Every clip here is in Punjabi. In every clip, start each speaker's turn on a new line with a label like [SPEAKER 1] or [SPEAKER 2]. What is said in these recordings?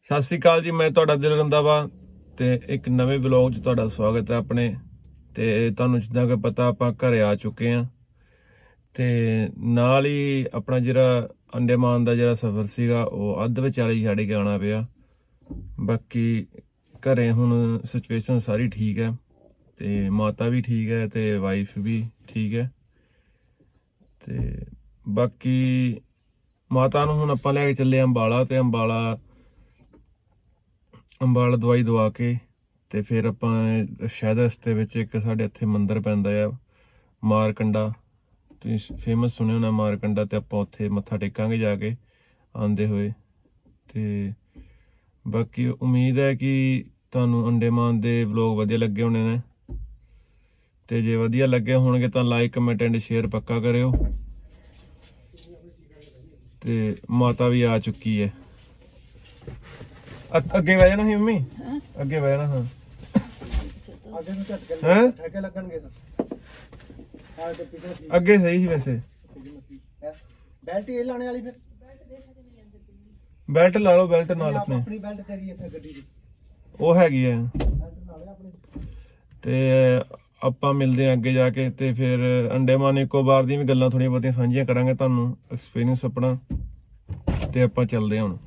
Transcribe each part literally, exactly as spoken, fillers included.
[SPEAKER 1] सत श्री अकाल जी, मैं तुहाडा दिल रंधावा ते एक नवे ब्लॉग च तुहाडा स्वागत है अपने। ते तुहानूं जिद्दां कि पता आपां घरे आ चुके हैं ते नाल ही अपना जिहड़ा अंडेमान दा जिहड़ा सफ़र सीगा ओह अद्ध विचाले छड्ड के आना पिया। बाकी घरे हुण सिचुएशन सारी ठीक है ते माता भी ठीक है ते वाइफ भी ठीक है। ते बाकी माता नूं हुण आपां लैके चले अंबाला ते अंबाला अंबाला दवाई दवा के ते फिर आपां शायद रस्ते विच एक साडे इत्थे मंदिर पैंदा है मारकंडा, तुसीं फेमस सुने होना मारकंडा, ते आपां उत्थे मत्था टेकांगे जाके आंदे होए। ते बाकी उम्मीद है कि तुहानूं अंडेमान दे व्लॉग वधिया लगे होने ने ते जे वधिया लगे होणगे तां लाइक कमेंट एंड शेयर पक्का करियो। ते माता भी आ चुकी है, अगे बह जाना सी मम्मी, अगे बह जाना। हाँ अगे सही ही वैसे
[SPEAKER 2] बेल्ट ये लाने वाली, फिर
[SPEAKER 1] बेल्ट ला लो, बेल्ट नाल अपने
[SPEAKER 2] अपनी बेल्ट तेरी इत्थे गड्डी दी
[SPEAKER 1] ओ हैगी है। ते आपां मिलदे अगे जाके ते फिर अंडेमान निकोबार दी भी गल्लां थोड़ियां बहुतियां सांझियां करांगे तुहानूं एक्सपीरियंस अपना। ते आपां चलदे हुण।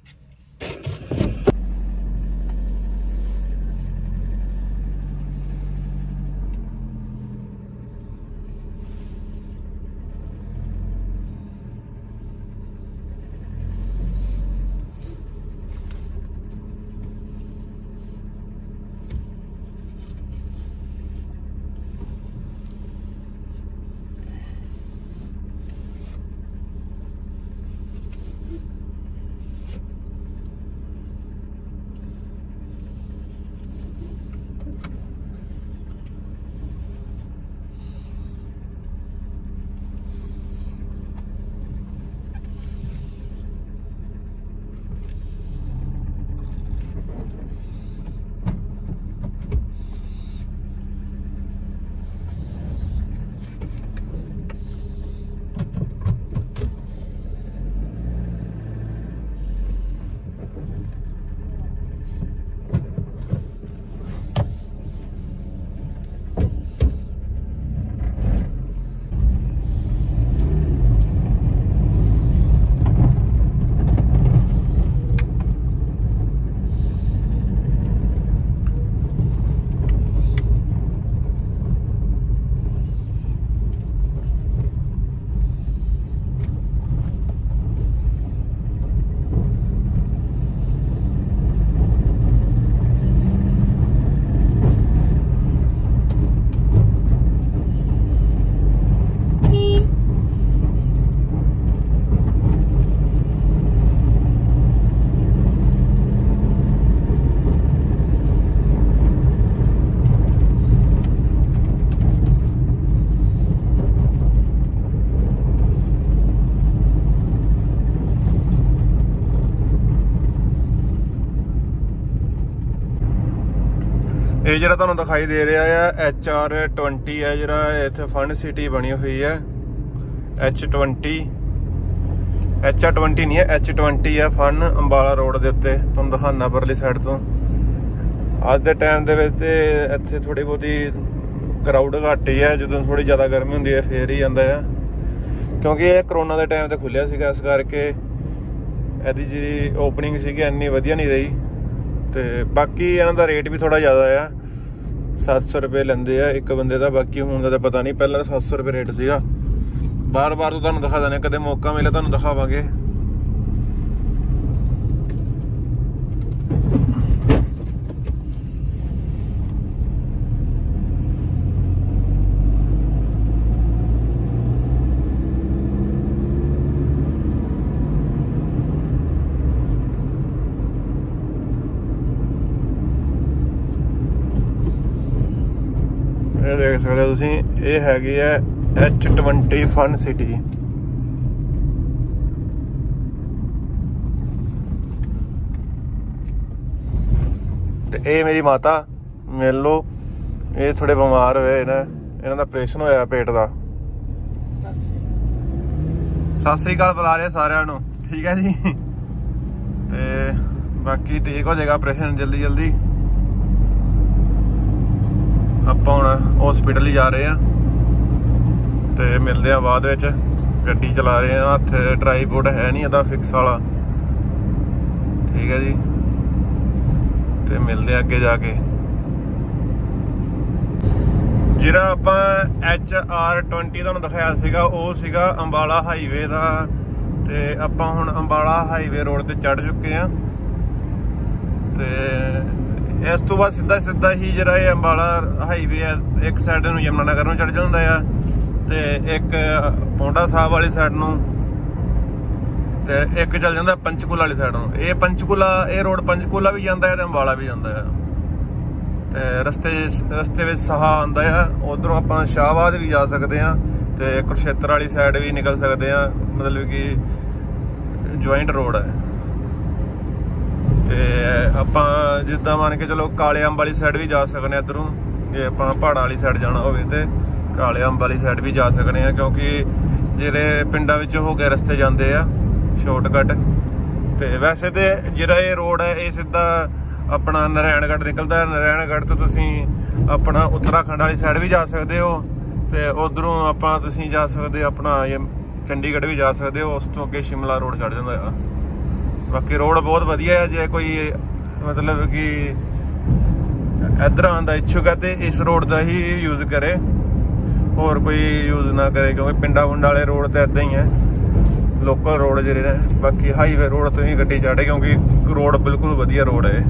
[SPEAKER 1] ਇਹ ਜਿਹੜਾ ਤੁਹਾਨੂੰ ਦਿਖਾਈ ਦੇ ਰਿਹਾ ਆ एच आर ट्वेंटी है, ਜਿਹੜਾ ਇੱਥੇ ਫਨ ਸਿਟੀ ਬਣੀ ਹੋਈ ਹੈ। H twenty H R twenty नहीं है, एच ट्वेंटी है फन अंबाला रोड ਦੇ ਉੱਤੇ। ਤੁਹਾਨੂੰ ਦਿਖਾਣਾ ਪਰਲੀ ਸਾਈਡ ਤੋਂ। ਅੱਜ ਦੇ ਟਾਈਮ ਦੇ ਵਿੱਚ ਤੇ ਇੱਥੇ ਥੋੜੀ ਬਹੁਤੀ ਕਰਾਊਡ ਘੱਟ ਹੀ ਹੈ, ਜਦੋਂ ਥੋੜੀ ਜ਼ਿਆਦਾ ਗਰਮੀ ਹੁੰਦੀ ਹੈ ਫੇਰ ਹੀ ਜਾਂਦਾ ਆ, ਕਿਉਂਕਿ ਇਹ ਕਰੋਨਾ ਦੇ ਟਾਈਮ ਤੇ ਖੁੱਲਿਆ ਸੀਗਾ, ਇਸ ਕਰਕੇ ਇਹਦੀ ਜਿਹੜੀ ਓਪਨਿੰਗ ਸੀਗੀ ਇੰਨੀ ਵਧੀਆ ਨਹੀਂ ਰਹੀ। ਤੇ ਬਾਕੀ ਇਹਨਾਂ ਦਾ ਰੇਟ ਵੀ ਥੋੜਾ ਜ਼ਿਆਦਾ ਆ, ਸੱਤ ਸੌ ਰੁਪਏ ਲੈਂਦੇ ਆ ਇੱਕ ਬੰਦੇ ਦਾ। ਬਾਕੀ ਹੁਣ ਦਾ ਤਾਂ ਪਤਾ ਨਹੀਂ, ਪਹਿਲਾਂ ਤਾਂ ਸੱਤ ਸੌ ਰੁਪਏ ਰੇਟ ਸੀਗਾ। ਬਾਰ ਬਾਰ ਤੋਂ ਤੁਹਾਨੂੰ ਦਿਖਾ ਦਿੰਦੇ, ਕਦੇ ਮੌਕਾ ਮਿਲੇ ਤੁਹਾਨੂੰ ਦਿਖਾਵਾਂਗੇ। ਇਹ ਦੇਖ ਸਕਦੇ ਹੋ ਤੁਸੀਂ, ਇਹ ਹੈਗੀ ਹੈ एच ट्वेंटी फन सिटी। ਤੇ ਇਹ ਮੇਰੀ ਮਾਤਾ ਮਿਲ ਲੋ, ਇਹ ਥੋੜੇ ਬਿਮਾਰ ਹੋਏ ਨੇ, ਇਹਨਾਂ ਦਾ ਆਪਰੇਸ਼ਨ ਹੋਇਆ ਪੇਟ ਦਾ। ਸਤਿ ਸ੍ਰੀ ਅਕਾਲ ਬੁਲਾ ਰਹੇ ਸਾਰਿਆਂ ਨੂੰ, ਠੀਕ ਹੈ ਜੀ। ਤੇ बाकी ठीक हो जाएगा ऑपरेशन जल्दी जल्दी। ਆਪਾਂ ਹੁਣ हॉस्पिटल ही जा रहे हैं तो मिलते हैं बाद ਵਿੱਚ। ਗੱਡੀ चला रहे हैं, हथ ट्राईपोड है नहीं ਇਹਦਾ फिक्स वाला, ठीक है जी। तो मिलते हैं अगे जाके। ਜਿਹੜਾ ਆਪਾਂ एच आर ट्वेंटी ਤੁਹਾਨੂੰ ਦਿਖਾਇਆ ਸੀਗਾ ਉਹ ਸੀਗਾ ਅੰਬਾਲਾ ਹਾਈਵੇ ਦਾ। ਤੇ ਆਪਾਂ ਹੁਣ ਅੰਬਾਲਾ ਹਾਈਵੇ ਰੋਡ ਤੇ ਚੜ ਚੁੱਕੇ ਆ। ਤੇ ਇਸ ਤੋਂ ਬਾਅਦ ਸਿੱਧਾ ਸਿੱਧਾ ਹੀ ਜਿਹੜਾ ਇਹ ਅੰਬਾਲਾ ਹਾਈਵੇ ਹੈ ਇੱਕ ਸਾਈਡ ਨੂੰ ਯਮਨਾ ਨਗਰ ਨੂੰ ਚੜ ਜਾਂਦਾ ਆ ਤੇ ਇੱਕ ਪੌਂਡਾ ਸਾਹਿਬ ਵਾਲੀ ਸਾਈਡ ਨੂੰ ਤੇ ਇੱਕ ਚੱਲ ਜਾਂਦਾ ਪੰਚਕੂਲਾ ਵਾਲੀ ਸਾਈਡ ਨੂੰ। ਇਹ ਪੰਚਕੂਲਾ ਇਹ ਰੋਡ ਪੰਚਕੂਲਾ ਵੀ ਜਾਂਦਾ ਹੈ ਤੇ ਅੰਬਾਲਾ ਵੀ ਜਾਂਦਾ ਆ। ਤੇ ਰਸਤੇ ਰਸਤੇ ਵਿੱਚ ਸਾਹਾ ਆਉਂਦਾ ਆ, ਉਧਰੋਂ ਆਪਾਂ ਸ਼ਾਹਬਾਦ ਵੀ ਜਾ ਸਕਦੇ ਆ ਤੇ ਕੁਰਸ਼ੇਤਰ ਵਾਲੀ ਸਾਈਡ ਵੀ ਨਿਕਲ ਸਕਦੇ ਆ। ਮਤਲਬ ਕਿ ਜੁਆਇੰਟ ਰੋਡ ਹੈ। ਤੇ ਆਪਾਂ ਜਿੱਦਾਂ ਮੰਨ ਕੇ ਚਲੋ ਕਾਲੇ ਅੰਬ ਵਾਲੀ ਸਾਈਡ ਵੀ ਜਾ ਸਕਦੇ ਆ ਇੱਧਰੋਂ, ਜੇ ਆਪਾਂ ਪਹਾੜਾਂ ਵਾਲੀ ਸਾਈਡ ਜਾਣਾ ਹੋਵੇ ਤੇ ਕਾਲੇ ਅੰਬ ਵਾਲੀ ਸਾਈਡ ਵੀ ਜਾ ਸਕਦੇ ਆ, ਕਿਉਂਕਿ ਜਿਹੜੇ ਪਿੰਡਾਂ ਵਿੱਚ ਹੋ ਕੇ ਰਸਤੇ ਜਾਂਦੇ ਆ ਸ਼ਾਰਟਕਟ। ਤੇ ਵੈਸੇ ਤੇ ਜਿਹੜਾ ਇਹ ਰੋਡ ਹੈ ਇਹ ਸਿੱਧਾ ਆਪਣਾ ਨਾਰਾਇਣਗੜ੍ਹ ਨਿਕਲਦਾ ਹੈ। ਨਾਰਾਇਣਗੜ੍ਹ ਤੋਂ ਤੁਸੀਂ ਆਪਣਾ ਉੱਤਰਾਖੰਡ ਵਾਲੀ ਸਾਈਡ ਵੀ ਜਾ ਸਕਦੇ ਹੋ ਤੇ ਉਧਰੋਂ ਆਪਾਂ ਤੁਸੀਂ ਜਾ ਸਕਦੇ ਆਪਣਾ ਇਹ ਚੰਡੀਗੜ੍ਹ ਵੀ ਜਾ ਸਕਦੇ ਹੋ। ਉਸ ਤੋਂ ਅੱਗੇ ਸ਼ਿਮਲਾ ਰੋਡ ਚੜ ਜਾਂਦਾ ਆ। ਬਾਕੀ ਰੋਡ ਬਹੁਤ ਵਧੀਆ ਹੈ। ਜੇ ਕੋਈ ਮਤਲਬ ਕਿ ਇੱਧਰ ਆਉਣ ਦਾ ਇੱਛੁਕ ਹੈ ਤੇ ਇਸ ਰੋਡ ਦਾ ਹੀ ਯੂਜ਼ ਕਰੇ, ਹੋਰ ਕੋਈ ਯੂਜ਼ ਨਾ ਕਰੇ, ਕਿਉਂਕਿ ਪਿੰਡਾਂ ਪੁੰਡਾਂ ਵਾਲੇ ਰੋਡ ਤਾਂ ਇੱਦਾਂ ਹੀ ਹੈ ਲੋਕਲ ਰੋਡ ਜਿਹੜੇ ਨੇ। ਬਾਕੀ ਹਾਈਵੇ ਰੋਡ ਤੋਂ ਹੀ ਗੱਡੀ ਚੜ੍ਹੇ, ਕਿਉਂਕਿ ਰੋਡ ਬਿਲਕੁਲ ਵਧੀਆ ਰੋਡ ਹੈ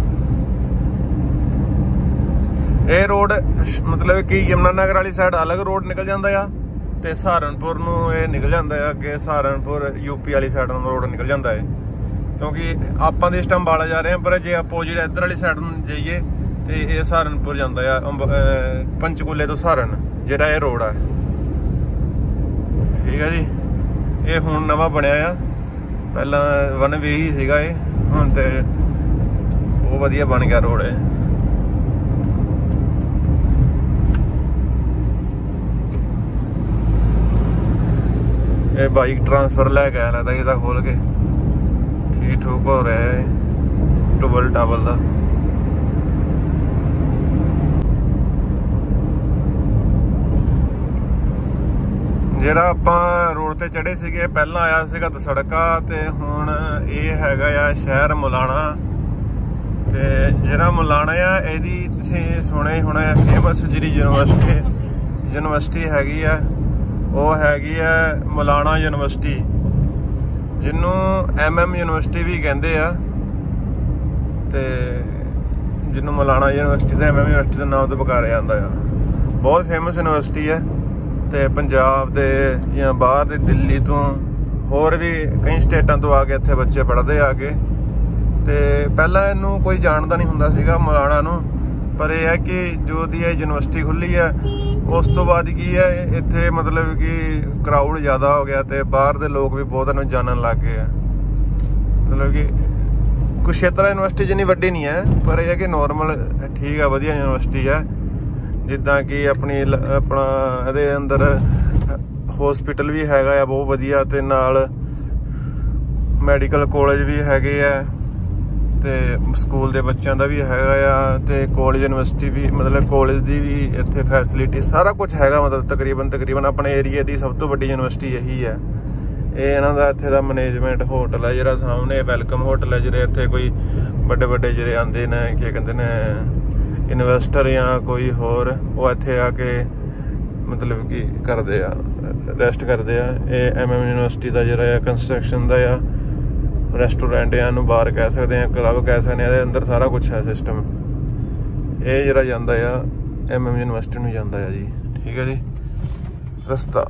[SPEAKER 1] ਇਹ ਰੋਡ। ਮਤਲਬ ਕਿ ਯਮਨਾ ਨਗਰ ਵਾਲੀ ਸਾਈਡ ਅਲੱਗ ਰੋਡ ਨਿਕਲ ਜਾਂਦਾ ਆ ਤੇ ਸਹਾਰਨਪੁਰ ਨੂੰ ਇਹ ਨਿਕਲ ਜਾਂਦਾ ਹੈ ਅੱਗੇ। ਸਹਾਰਨਪੁਰ ਯੂਪੀ ਵਾਲੀ ਸਾਈਡ ਨੂੰ ਰੋਡ ਨਿਕਲ ਜਾਂਦਾ ਹੈ, ਕਿਉਂਕਿ ਆਪਾਂ ਦੇ ਇਸ ਟਾਈਮ ਅੰਬਾਲਾ ਜਾ ਰਹੇ ਹਾਂ। ਪਰ ਜੇ ਆਪੋਜਿਟ ਇੱਧਰ ਵਾਲੀ ਸਾਈਡ ਨੂੰ ਜਾਈਏ ਤੇ ਇਹ ਸਹਾਰਨਪੁਰ ਜਾਂਦਾ ਆ, ਪੰਚਕੂਲੇ ਤੋਂ ਸਹਾਰਨ ਜਿਹੜਾ ਇਹ ਰੋਡ ਆ, ਠੀਕ ਹੈ ਜੀ। ਇਹ ਹੁਣ ਨਵਾਂ ਬਣਿਆ ਆ, ਪਹਿਲਾਂ ਵਨ ਵੇ ਹੀ ਸੀਗਾ ਇਹ, ਹੁਣ ਤੇ ਬਹੁਤ ਵਧੀਆ ਬਣ ਗਿਆ ਰੋਡ ਇਹ। ਇਹ ਬਾਈਕ ਟਰਾਂਸਫਰ ਲੈ ਕੇ ਆਇਆ ਲੱਗਦਾ ਇਹਦਾ ਖੋਲ ਕੇ, ਠੀਕ ਠੂਕ ਹੋ ਰਿਹਾ ਹੈ ਟੂਬਲ ਟਾਬਲ ਦਾ। ਜਿਹੜਾ ਆਪਾਂ ਰੋਡ ਤੇ ਚੜੇ ਸੀਗੇ ਪਹਿਲਾਂ ਆਇਆ ਸੀਗਾ ਦਸੜਕਾ ਤੇ ਹੁਣ ਇਹ ਹੈਗਾ ਆ ਸ਼ਹਿਰ ਮੁਲਾਣਾ। ਤੇ ਜਿਹੜਾ ਮੁਲਾਣਾ ਆ ਇਹਦੀ ਤੁਸੀਂ ਸੁਣੇ ਹੋਣਾ ਫੇਮਸ ਜਿਹੜੀ ਯੂਨੀਵਰਸਿਟੀ ਯੂਨੀਵਰਸਿਟੀ ਹੈਗੀ ਆ ਉਹ ਹੈਗੀ ਆ ਮੁਲਾਣਾ ਯੂਨੀਵਰਸਿਟੀ, ਜਿਹਨੂੰ ਐਮ ਐਮ ਯੂਨੀਵਰਸਿਟੀ ਵੀ ਕਹਿੰਦੇ ਆ ਤੇ ਜਿਹਨੂੰ ਮੁਲਾਣਾ ਯੂਨੀਵਰਸਿਟੀ ਦਾ ਐਮ ਐਮ ਯੂਨੀਵਰਸਿਟੀ ਦਾ ਨਾਮ ਤੋਂ ਪੁਕਾਰਿਆ ਜਾਂਦਾ ਆ। ਬਹੁਤ ਫੇਮਸ ਯੂਨੀਵਰਸਿਟੀ ਹੈ ਤੇ ਪੰਜਾਬ ਦੇ ਜਾਂ ਬਾਹਰ ਦੇ ਦਿੱਲੀ ਤੋਂ ਹੋਰ ਵੀ ਕਈ ਸਟੇਟਾਂ ਤੋਂ ਆ ਕੇ ਇੱਥੇ ਬੱਚੇ ਪੜ੍ਹਦੇ ਆ ਕੇ। ਤੇ ਪਹਿਲਾਂ ਇਹਨੂੰ ਕੋਈ ਜਾਣਦਾ ਨਹੀਂ ਹੁੰਦਾ ਸੀਗਾ ਮੁਲਾਣਾ ਨੂੰ, ਪਰ ਇਹ ਹੈ ਕਿ ਜੋ ਦੀ ਇਹ ਯੂਨੀਵਰਸਿਟੀ ਖੁੱਲ੍ਹੀ ਹੈ ਉਸ ਤੋਂ ਬਾਅਦ ਕੀ ਹੈ ਇੱਥੇ ਮਤਲਬ ਕਿ ਕਰਾਊਡ ਜ਼ਿਆਦਾ ਹੋ ਗਿਆ ਤੇ ਬਾਹਰ ਦੇ ਲੋਕ ਵੀ ਬਹੁਤ ਇਹਨੂੰ ਜਾਣਨ ਲੱਗ ਗਏ ਆ। ਮਤਲਬ ਕਿ ਕੁਰੂਕਸ਼ੇਤਰ ਯੂਨੀਵਰਸਿਟੀ ਜਿੰਨੀ ਵੱਡੀ ਨਹੀਂ ਹੈ, ਪਰ ਇਹ ਹੈ ਕਿ ਨੋਰਮਲ ਠੀਕ ਆ, ਵਧੀਆ ਯੂਨੀਵਰਸਿਟੀ ਹੈ। ਜਿੱਦਾਂ ਕਿ ਆਪਣੀ ਆਪਣਾ ਇਹਦੇ ਅੰਦਰ ਹੌਸਪੀਟਲ ਵੀ ਹੈਗਾ ਆ ਬਹੁਤ ਵਧੀਆ, ਤੇ ਨਾਲ ਮੈਡੀਕਲ ਕਾਲਜ ਵੀ ਹੈਗੇ ਆ ਤੇ ਸਕੂਲ ਦੇ ਬੱਚਿਆਂ ਦਾ ਵੀ ਹੈਗਾ ਆ ਤੇ ਕਾਲਜ ਯੂਨੀਵਰਸਿਟੀ ਵੀ ਮਤਲਬ ਕਾਲਜ ਦੀ ਵੀ ਇੱਥੇ ਫੈਸਿਲਿਟੀ ਸਾਰਾ ਕੁਝ ਹੈਗਾ। ਮਤਲਬ ਤਕਰੀਬਨ ਤਕਰੀਬਨ ਆਪਣੇ ਏਰੀਆ ਦੀ ਸਭ ਤੋਂ ਵੱਡੀ ਯੂਨੀਵਰਸਿਟੀ ਇਹੀ ਹੈ। ਇਹ ਇਹਨਾਂ ਦਾ ਇੱਥੇ ਦਾ ਮੈਨੇਜਮੈਂਟ ਹੋਟਲ ਹੈ ਜਿਹੜਾ ਸਾਹਮਣੇ ਵੈਲਕਮ ਹੋਟਲ ਹੈ। ਜਿਹੜੇ ਇੱਥੇ ਕੋਈ ਵੱਡੇ ਵੱਡੇ ਜਿਹੜੇ ਆਉਂਦੇ ਨੇ ਕੀ ਕਹਿੰਦੇ ਨੇ ਇਨਵੈਸਟਰ ਜਾਂ ਕੋਈ ਹੋਰ, ਉਹ ਇੱਥੇ ਆ ਕੇ ਮਤਲਬ ਕਿ ਕਰਦੇ ਆ ਰੈਸਟ ਕਰਦੇ ਆ। ਇਹ ਐਮ ਐਮ ਯੂਨੀਵਰਸਿਟੀ ਦਾ ਜਿਹੜਾ ਆ ਕੰਸਟਰਕਸ਼ਨ ਦਾ ਆ ਰੈਸਟੋਰੈਂਟ ਆ, ਇਹਨੂੰ ਬਾਰ ਕਹਿ ਸਕਦੇ ਆ, ਕਲੱਬ ਕਹਿ ਸਕਦੇ ਆ, ਇਹਦੇ ਅੰਦਰ ਸਾਰਾ ਕੁਛ ਹੈ ਸਿਸਟਮ। ਇਹ ਜਿਹੜਾ ਜਾਂਦਾ ਆ ਐਮ ਐਮ ਯੂਨੀਵਰਸਿਟੀ ਨੂੰ ਜਾਂਦਾ ਆ ਜੀ, ਠੀਕ ਹੈ ਜੀ ਰਸਤਾ।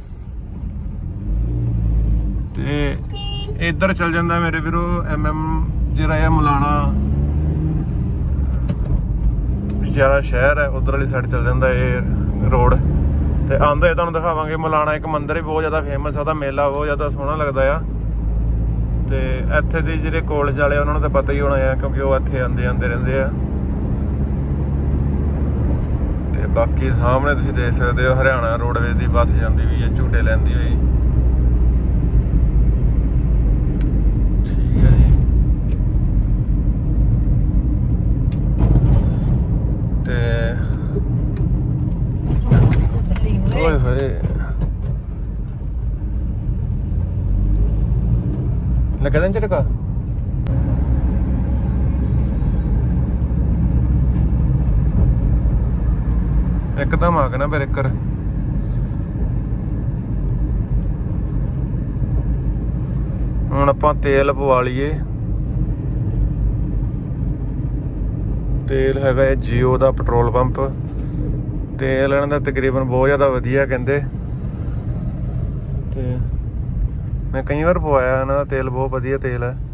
[SPEAKER 1] ਤੇ ਇੱਧਰ ਚੱਲ ਜਾਂਦਾ ਮੇਰੇ ਵੀਰੋ ਐਮ ਐਮ ਜਿਹੜਾ ਆ ਮੁਲਾਣਾ ਜਿਹੜਾ ਸ਼ਹਿਰ ਹੈ ਉਧਰ ਵਾਲੀ ਸਾਈਡ ਚੱਲ ਜਾਂਦਾ ਇਹ ਰੋਡ। ਤੇ ਆਉਂਦਾ ਤੁਹਾਨੂੰ ਦਿਖਾਵਾਂਗੇ ਮੁਲਾਣਾ ਇੱਕ ਮੰਦਿਰ ਵੀ ਬਹੁਤ ਜ਼ਿਆਦਾ ਫੇਮਸ ਆ, ਉਹਦਾ ਮੇਲਾ ਬਹੁਤ ਜ਼ਿਆਦਾ ਸੋਹਣਾ ਲੱਗਦਾ ਆ। ਤੇ ਇੱਥੇ ਦੇ ਜਿਹੜੇ ਕਾਲਜ ਵਾਲੇ ਉਹਨਾਂ ਨੂੰ ਤਾਂ ਪਤਾ ਹੀ ਹੋਣਾ ਆ, ਕਿਉਂਕਿ ਉਹ ਇੱਥੇ ਆਉਂਦੇ ਆਉਂਦੇ ਰਹਿੰਦੇ ਆ। ਤੇ ਬਾਕੀ ਸਾਹਮਣੇ ਤੁਸੀਂ ਦੇਖ ਸਕਦੇ ਹੋ ਹਰਿਆਣਾ ਰੋਡਵੇਜ਼ ਦੀ ਬੱਸ ਜਾਂਦੀ ਵੀ ਹੈ ਝੂਟੇ ਲੈਂਦੀ ਹੋਈ, ਠੀਕ ਹੈ ਜੀ। लगे दें झटका एकदम आ गया ना ब्रेकर। हुण आपां तेल पवा लीए। तेल हैगा जियो का पेट्रोल पंप। तेल इन्हां दा तकरीबन बहुत ज़्यादा वधिया कहंदे ते मैं कई बार पवाया इन्हां दा तेल, बहुत वधिया तेल है।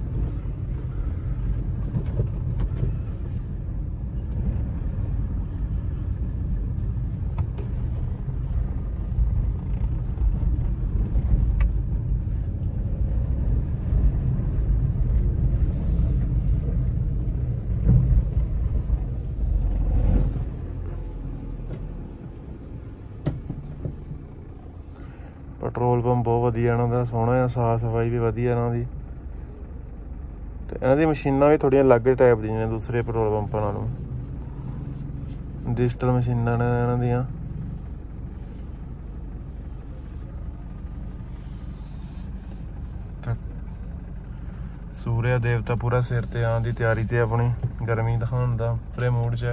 [SPEAKER 1] पेट्रोल पंप बहुत वधिया इन्हां दा, सोहना है, साफ सफाई भी वधिया इन्हां दी ते इन्हां दी मशीनां भी थोड़ियां अलग टाइप दी ने दूसरे पेट्रोल पंपां नालों। डिजिटल मशीनां ने इन्हां दियां। सूर्य देवता पूरा सिर ते आने की तैयारी ते अपनी गर्मी दिखाने का पूरे मूड च है।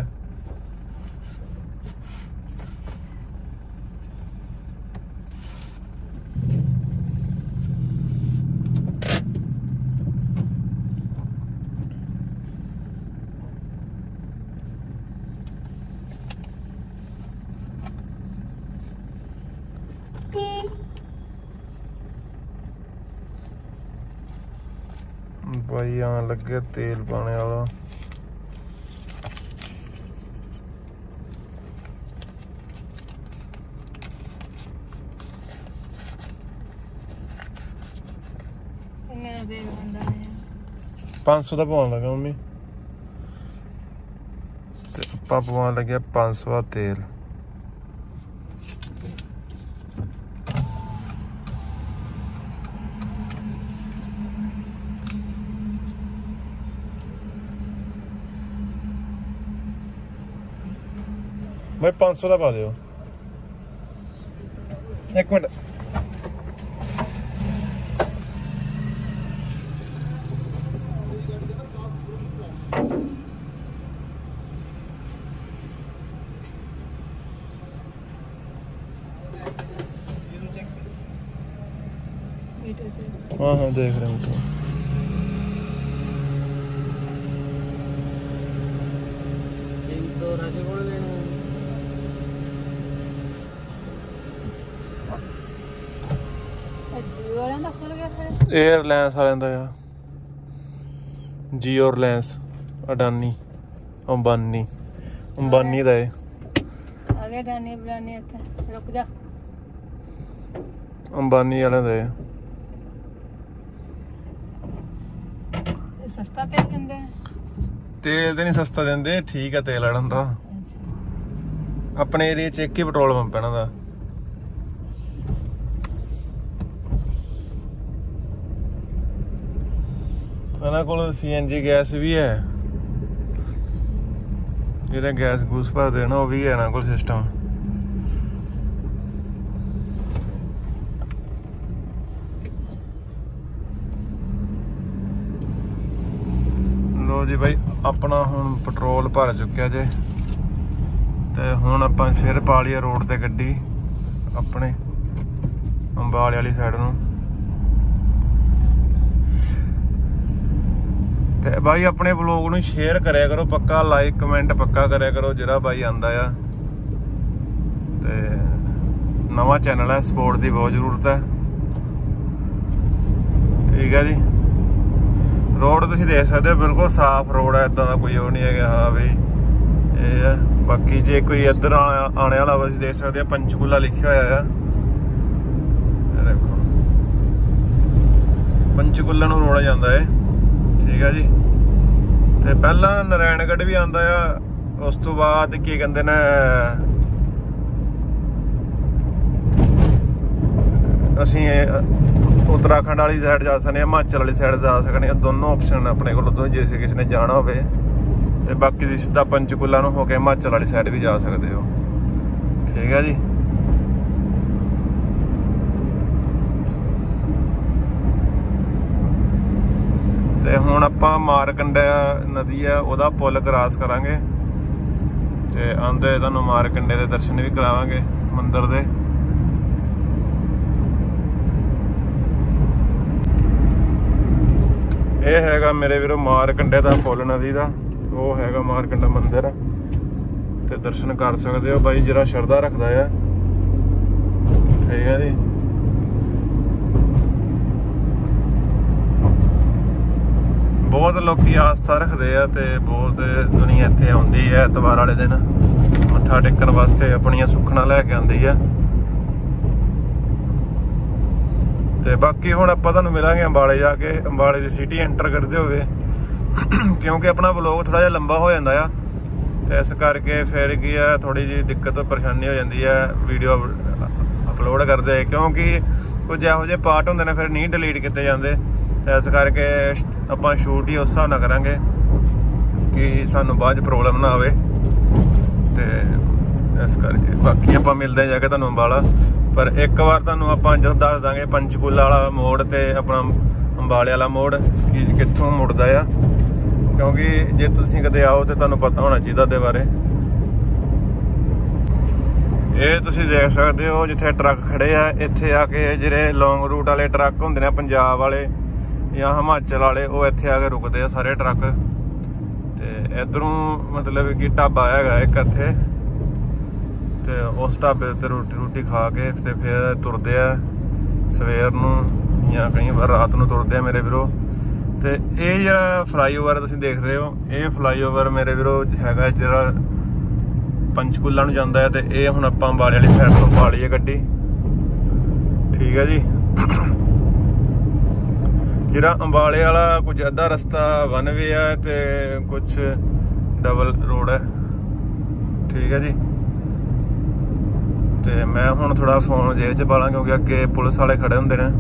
[SPEAKER 1] भाई आन लगे तेल पाने वाला। पांच सौ का पवान लगा मम्मी ते आपा पवान लगे पांच सौ का तेल। भाई पांच सौ का पा दो। एक मिनट हाँ हाँ देख रहे हैं।
[SPEAKER 2] तीन सौ राजे बोल लेना।
[SPEAKER 1] एयरलाइंस वाले का यार, जियो रिलायंस, अडानी, अंबानी, अंबानी का है।
[SPEAKER 3] आगे अडानी अडानी इत्थे रुक जा।
[SPEAKER 1] अंबानी वाले का है।
[SPEAKER 3] सस्ता तेल दिंदे?
[SPEAKER 1] तेल तो नहीं सस्ता देंदे, ठीक है तेल वाला हुंदा। अपने एरिया च एक ही पेट्रोल पंप है इन्हां दा। इन्हां कोल सी एन जी गैस भी है, जेह्ड़े गैस गूस भरदे ना, वो भी है इन्हां कोल सिस्टम। लो जी भाई अपना हुण पेट्रोल भर चुक्या जे ते हुण आपां फिर पा लिया रोड ते गड्डी अपने अंबाले वाली साइड नूं। ते भाई अपने व्लॉग नूं शेयर करिया करो पक्का, लाइक कमेंट पक्का करिया करो जिहड़ा भाई आंदा आ। ते नवां चैनल है, सपोर्ट की बहुत जरूरत है। ठीक है जी, रोड तुसीं देख सकते हो बिल्कुल साफ रोड है, इदां दा कोई वो नहीं है। हाँ भाई ये है। बाकी जे कोई इधर आने वाला तुसीं देख सकते हो पंचकूला लिखा हुआ है। देखो पंचकूला नूं रोड जांदा है। ठीक है जी, ते पहला नारायणगढ़ भी आंदा आ, उस तो बाद की कहंदे ने असीं उत्तराखंड वाली साइड जा सकते, हिमाचल वाली साइड जा सकते, दोनों ऑप्शन अपने को दोनों। जे किसी ने जाना हो ते बाकी सीधा पंचकूला नूं होके हिमाचल वाली साइड भी जा सकते हो। ठीक है जी, ਤੇ ਹੁਣ ਆਪਾਂ ਮਾਰਕੰਡਾ ਨਦੀ ਆ ਉਹਦਾ ਪੁੱਲ ਕ੍ਰਾਸ ਕਰਾਂਗੇ ਤੇ ਆਂਦੇ ਤੁਹਾਨੂੰ ਮਾਰਕੰਡੇ ਦੇ ਦਰਸ਼ਨ ਵੀ ਕਰਾਵਾਂਗੇ ਮੰਦਿਰ ਦੇ। ਇਹ ਹੈਗਾ ਮੇਰੇ ਵੀਰੋ ਮਾਰਕੰਡੇ ਦਾ ਪੁੱਲ ਨਦੀ ਦਾ, ਉਹ ਹੈਗਾ ਮਾਰਕੰਡਾ ਮੰਦਿਰ ਤੇ ਦਰਸ਼ਨ ਕਰ ਸਕਦੇ ਹੋ ਬਾਈ ਜਿਹੜਾ ਸ਼ਰਧਾ ਰੱਖਦਾ ਆ। ਠੀਕ ਹੈ ਜੀ। ਬਹੁਤ ਲੋਕੀ ਆਸਥਾ ਰੱਖਦੇ ਆ ਤੇ ਬਹੁਤ ਦੁਨੀਆ ਇੱਥੇ ਆਉਂਦੀ ਹੈ ਐਤਵਾਰ ਵਾਲੇ ਦਿਨ ਮੱਥਾ ਟੇਕਣ ਵਾਸਤੇ, ਆਪਣੀਆਂ ਸੁੱਖਣਾ ਲੈ ਕੇ ਆਉਂਦੀ ਆ। ਤੇ ਬਾਕੀ ਹੁਣ ਆਪਾਂ ਤੁਹਾਨੂੰ ਮਿਲਾਂਗੇ ਅੰਬਾਲੇ ਜਾ ਕੇ, ਅੰਬਾਲੇ ਦੀ ਸਿਟੀ ਐਂਟਰ ਕਰਦੇ ਹੋਵੇ ਕਿਉਂਕਿ ਆਪਣਾ ਵਲੋਗ ਥੋੜਾ ਜਿਹਾ ਲੰਬਾ ਹੋ ਜਾਂਦਾ ਆ ਤੇ ਇਸ ਕਰਕੇ ਫਿਰ ਕੀ ਆ ਥੋੜੀ ਜਿਹੀ ਦਿੱਕਤ ਪਰੇਸ਼ਾਨੀ ਹੋ ਜਾਂਦੀ ਹੈ ਵੀਡੀਓ ਅਪਲੋਡ ਕਰਦੇ, ਕਿਉਂਕਿ ਕੁਝ ਇਹੋ ਜਿਹੇ ਪਾਰਟ ਹੁੰਦੇ ਨੇ ਫਿਰ ਨਹੀਂ ਡਿਲੀਟ ਕੀਤੇ ਜਾਂਦੇ ਤੇ ਇਸ ਕਰਕੇ ਆਪਾਂ ਸ਼ੂਟ ਹੀ ਉਸ ਹਿਸਾਬ ਨਾਲ ਕਰਾਂਗੇ ਕਿ ਸਾਨੂੰ ਬਾਅਦ 'ਚ ਪ੍ਰੋਬਲਮ ਨਾ ਆਵੇ। ਤੇ ਇਸ ਕਰਕੇ ਬਾਕੀ ਆਪਾਂ ਮਿਲਦੇ ਜਾ ਕੇ ਤੁਹਾਨੂੰ ਅੰਬਾਲਾ, ਪਰ ਇੱਕ ਵਾਰ ਤੁਹਾਨੂੰ ਆਪਾਂ ਜਦੋਂ ਦੱਸ ਦਾਂਗੇ ਪੰਚਕੂਲਾ ਵਾਲਾ ਮੋੜ ਤੇ ਆਪਣਾ ਅੰਬਾਲੇ ਵਾਲਾ ਮੋੜ ਕਿ ਕਿੱਥੋਂ ਮੁੜਦਾ ਆ, ਕਿਉਂਕਿ ਜੇ ਤੁਸੀਂ ਕਦੇ ਆਓ ਤੇ ਤੁਹਾਨੂੰ ਪਤਾ ਹੋਣਾ ਚਾਹੀਦਾ ਦੇ ਬਾਰੇ। ਇਹ ਤੁਸੀਂ ਦੇਖ ਸਕਦੇ ਹੋ ਜਿੱਥੇ ਟਰੱਕ ਖੜੇ ਆ, ਇੱਥੇ ਆ ਕੇ ਜਿਹੜੇ ਲੌਂਗ ਰੂਟ ਵਾਲੇ ਟਰੱਕ ਹੁੰਦੇ ਨੇ ਪੰਜਾਬ ਵਾਲੇ ਜਾਂ ਹਿਮਾਚਲ ਵਾਲੇ, ਉਹ ਇੱਥੇ ਆ ਕੇ ਰੁਕਦੇ ਆ ਸਾਰੇ ਟਰੱਕ। ਤੇ ਇਧਰੋਂ ਮਤਲਬ ਕਿ ਢਾਬਾ ਹੈਗਾ ਇੱਕ ਇੱਥੇ, ਤੇ ਉਸ ਢਾਬੇ ਉੱਤੇ ਰੋਟੀ ਰੋਟੀ ਖਾ ਕੇ ਤੇ ਫਿਰ ਤੁਰਦੇ ਆ ਸਵੇਰ ਨੂੰ ਜਾਂ ਕਈ ਵਾਰ ਰਾਤ ਨੂੰ ਤੁਰਦੇ ਆ ਮੇਰੇ ਵੀਰੋ। ਤੇ ਇਹ ਜਿਹੜਾ ਫਲਾਈਓਵਰ ਤੁਸੀਂ ਦੇਖ ਰਹੇ ਹੋ, ਇਹ ਫਲਾਈਓਵਰ ਮੇਰੇ ਵੀਰੋ ਹੈਗਾ ਜਿਹੜਾ ਪੰਚਕੂਲਾ ਨੂੰ ਜਾਂਦਾ ਹੈ। ਤੇ ਇਹ ਹੁਣ ਆਪਾਂ ਅੰਬਾਲੇ ਵਾਲੀ ਸਾਈਡ ਤੋਂ ਪਾ ਲਈਏ ਗੱਡੀ। ਠੀਕ ਹੈ ਜੀ। ਜਿਹੜਾ ਅੰਬਾਲੇ ਵਾਲਾ ਕੁਝ ਅੱਧਾ ਰਸਤਾ ਵਨ ਵੇ ਹੈ ਤੇ ਕੁਝ ਡਬਲ ਰੋਡ ਹੈ। ਠੀਕ ਹੈ ਜੀ। ਤੇ ਮੈਂ ਹੁਣ ਥੋੜਾ ਫੋਨ ਜੇਬ 'ਚ ਪਾ ਲਾਂ ਕਿਉਂਕਿ ਅੱਗੇ ਪੁਲਿਸ ਵਾਲੇ ਖੜੇ ਹੁੰਦੇ ਨੇ।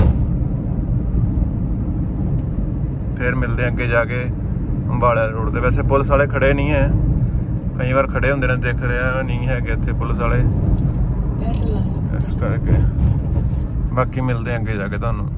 [SPEAKER 1] ਫਿਰ ਮਿਲਦੇ ਅੱਗੇ ਜਾ ਕੇ ਅੰਬਾਲੇ ਰੋਡ ਤੇ। ਵੈਸੇ ਪੁਲਿਸ ਵਾਲੇ ਖੜੇ ਨਹੀਂ ਹੈ, ਕਈ ਵਾਰ ਖੜੇ ਹੁੰਦੇ ਨੇ, ਦਿਖ ਰਿਹਾ ਨਹੀਂ ਹੈਗੇ ਇੱਥੇ ਪੁਲਿਸ ਵਾਲੇ, ਇਸ ਕਰਕੇ ਬਾਕੀ ਮਿਲਦੇ ਅੱਗੇ ਜਾ ਕੇ ਤੁਹਾਨੂੰ।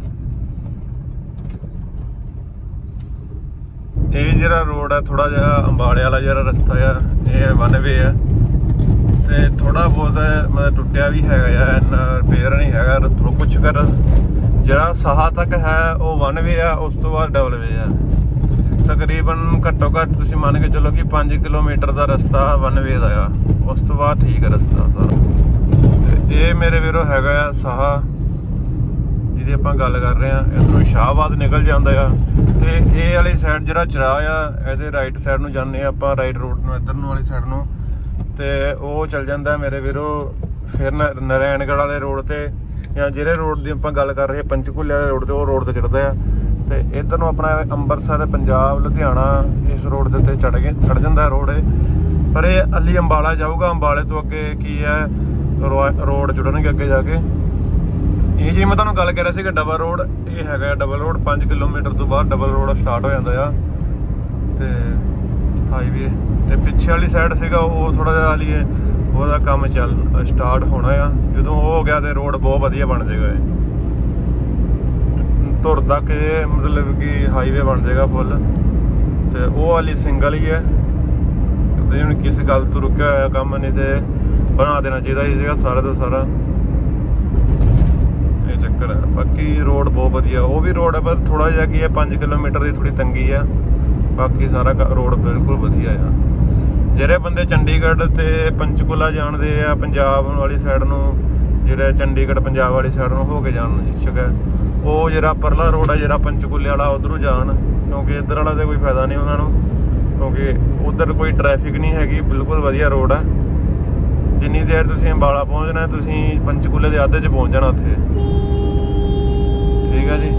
[SPEAKER 1] ਇਹ ਜਿਹੜਾ ਰੋਡ ਹੈ ਥੋੜਾ ਜਿਹਾ ਅੰਬਾਲੇ ਵਾਲਾ ਜਿਹੜਾ ਰਸਤਾ ਆ ਇਹ ਵਨ ਵੇ ਆ ਤੇ ਥੋੜਾ ਬਹੁਤ ਮਤਲਬ ਟੁੱਟਿਆ ਵੀ ਹੈਗਾ ਆ, ਇੰਨਾ ਰਿਪੇਅਰ ਨਹੀਂ ਹੈਗਾ। ਥੋੜਾ ਕੁਛ ਕਰ ਜਿਹੜਾ ਸਾਹਾ ਤੱਕ ਹੈ ਉਹ ਵਨ ਵੇ ਆ, ਉਸ ਤੋਂ ਬਾਅਦ ਡਬਲ ਵੇ ਆ। ਤਕਰੀਬਨ ਘੱਟੋ ਘੱਟ ਤੁਸੀਂ ਮੰਨ ਕੇ ਚਲੋ ਕਿ ਪੰਜ ਕਿਲੋਮੀਟਰ ਦਾ ਰਸਤਾ ਵਨ ਵੇ ਦਾ ਆ, ਉਸ ਤੋਂ ਬਾਅਦ ਠੀਕ ਹੈ ਰਸਤਾ ਸਾਰਾ। ਤੇ ਇਹ ਮੇਰੇ ਵੀਰੋ ਹੈਗਾ ਆ ਸਾਹਾ ਜਿਹਦੀ ਆਪਾਂ ਗੱਲ ਕਰ ਰਹੇ ਹਾਂ। ਇੱਧਰੋਂ ਸ਼ਾਹਬਾਦ ਨਿਕਲ ਜਾਂਦਾ ਆ ਤੇ ਇਹ ਵਾਲੀ ਸਾਈਡ ਜਿਹੜਾ ਚਰਾਹ ਆ ਇਹਦੇ ਰਾਈਟ ਸਾਈਡ ਨੂੰ ਜਾਂਦੇ ਆ ਆਪਾਂ, ਰਾਈਟ ਰੋਡ ਨੂੰ ਇੱਧਰ ਨੂੰ ਵਾਲੀ ਸਾਈਡ ਨੂੰ, ਤੇ ਉਹ ਚੱਲ ਜਾਂਦਾ ਮੇਰੇ ਵੀਰੋ ਫਿਰ ਨਾਰਾਇਣਗੜ੍ਹ ਵਾਲੇ ਰੋਡ ਤੇ, ਜਾਂ ਜਿਹੜੇ ਰੋਡ ਦੀ ਆਪਾਂ ਗੱਲ ਕਰ ਰਹੇ ਹਾਂ ਪੰਚਕੂਲੇ ਵਾਲੇ ਰੋਡ ਤੇ, ਉਹ ਰੋਡ ਤੇ ਚੜ੍ਹਦਾ ਆ। ਤੇ ਇੱਧਰ ਨੂੰ ਆਪਣਾ ਅੰਮ੍ਰਿਤਸਰ, ਪੰਜਾਬ, ਲੁਧਿਆਣਾ ਇਸ ਰੋਡ ਦੇ ਉੱਤੇ ਚੜ੍ਹ ਕੇ ਚੜ੍ਹ ਜਾਂਦਾ ਰੋਡ ਇਹ। ਪਰ ਇਹ ਅੱਲੀ ਅੰਬਾਲਾ ਜਾਊਗਾ, ਅੰਬਾਲੇ ਤੋਂ ਅੱਗੇ ਕੀ ਹੈ ਰੋਡ ਜੁੜਨਗੇ ਅੱਗੇ ਜਾ ਕੇ। ਇਹ ਜੀ ਮੈਂ ਤੁਹਾਨੂੰ ਗੱਲ ਕਰ ਰਿਹਾ ਸੀਗਾ ਡਬਲ ਰੋਡ, ਇਹ ਹੈਗਾ ਡਬਲ ਰੋਡ। ਪੰਜ ਕਿਲੋਮੀਟਰ ਤੋਂ ਬਾਅਦ ਡਬਲ ਰੋਡ ਸਟਾਰਟ ਹੋ ਜਾਂਦਾ ਆ ਤੇ ਹਾਈਵੇ। ਤੇ ਪਿੱਛੇ ਵਾਲੀ ਸਾਈਡ ਸੀਗਾ ਉਹ ਥੋੜਾ ਜਿਹਾ ਹਾਲੀ ਉਹਦਾ ਕੰਮ ਚੱਲ ਸਟਾਰਟ ਹੋਣਾ ਆ। ਜਦੋਂ ਉਹ ਹੋ ਗਿਆ ਤੇ ਰੋਡ ਬਹੁਤ ਵਧੀਆ ਬਣ ਜਾਏਗਾ, ਇਹ ਧੁਰ ਤੱਕ ਇਹ ਮਤਲਬ ਕਿ ਹਾਈਵੇ ਬਣ ਜਾਏਗਾ ਫੁੱਲ। ਤੇ ਉਹ ਵਾਲੀ ਸਿੰਗਲ ਹੀ ਹੈ ਤੇ ਹੁਣ ਕਿਸੇ ਗੱਲ ਤੋਂ ਰੁਕਿਆ ਹੋਇਆ ਕੰਮ ਨਹੀਂ ਤੇ ਬਣਾ ਦੇਣਾ ਚਾਹੀਦਾ ਸੀ ਸੀਗਾ ਸਾਰਾ ਦਾ ਸਾਰਾ, ਇਹ ਚੱਕਰ ਹੈ। ਬਾਕੀ ਰੋਡ ਬਹੁਤ ਵਧੀਆ, ਉਹ ਵੀ ਰੋਡ ਹੈ ਪਰ ਥੋੜਾ ਜਿਹਾ ਕੀ ਹੈ ਪੰਜ ਕਿਲੋਮੀਟਰ ਦੀ ਥੋੜੀ ਤੰਗੀ ਆ, ਬਾਕੀ ਸਾਰਾ ਰੋਡ ਬਿਲਕੁਲ ਵਧੀਆ ਆ। ਜਿਹੜੇ ਬੰਦੇ ਚੰਡੀਗੜ੍ਹ ਤੇ ਪੰਚਕੂਲਾ ਜਾਣਦੇ ਆ ਪੰਜਾਬ ਵਾਲੀ ਸਾਈਡ ਨੂੰ, ਜਿਹੜੇ ਚੰਡੀਗੜ੍ਹ ਪੰਜਾਬ ਵਾਲੀ ਸਾਈਡ ਨੂੰ ਹੋ ਕੇ ਜਾਣ ਇੱਛੁਕ ਹੈ, ਉਹ ਜਿਹੜਾ ਪਰਲਾ ਰੋਡ ਹੈ ਜਿਹੜਾ ਪੰਚਕੂਲੇ ਵਾਲਾ ਉਧਰੋਂ ਜਾਣ, ਕਿਉਂਕਿ ਇੱਧਰ ਵਾਲਾ ਤੇ ਕੋਈ ਫਾਇਦਾ ਨਹੀਂ ਉਹਨਾਂ ਨੂੰ, ਕਿਉਂਕਿ ਉਧਰ ਕੋਈ ਟ੍ਰੈਫਿਕ ਨਹੀਂ ਹੈਗੀ, ਬਿਲਕੁਲ ਵਧੀਆ ਰੋਡ ਹੈ। ਜਿੰਨੀ ਦੇਰ ਤੁਸੀਂ ਅੰਬਾਲਾ ਪਹੁੰਚਣਾ ਤੁਸੀਂ ਪੰਚਕੂਲੇ ਦੇ ਅੱਧੇ 'ਚ ਪਹੁੰਚ ਜਾਣਾ ਉੱਥੇ। ਠੀਕ ਹੈ ਜੀ।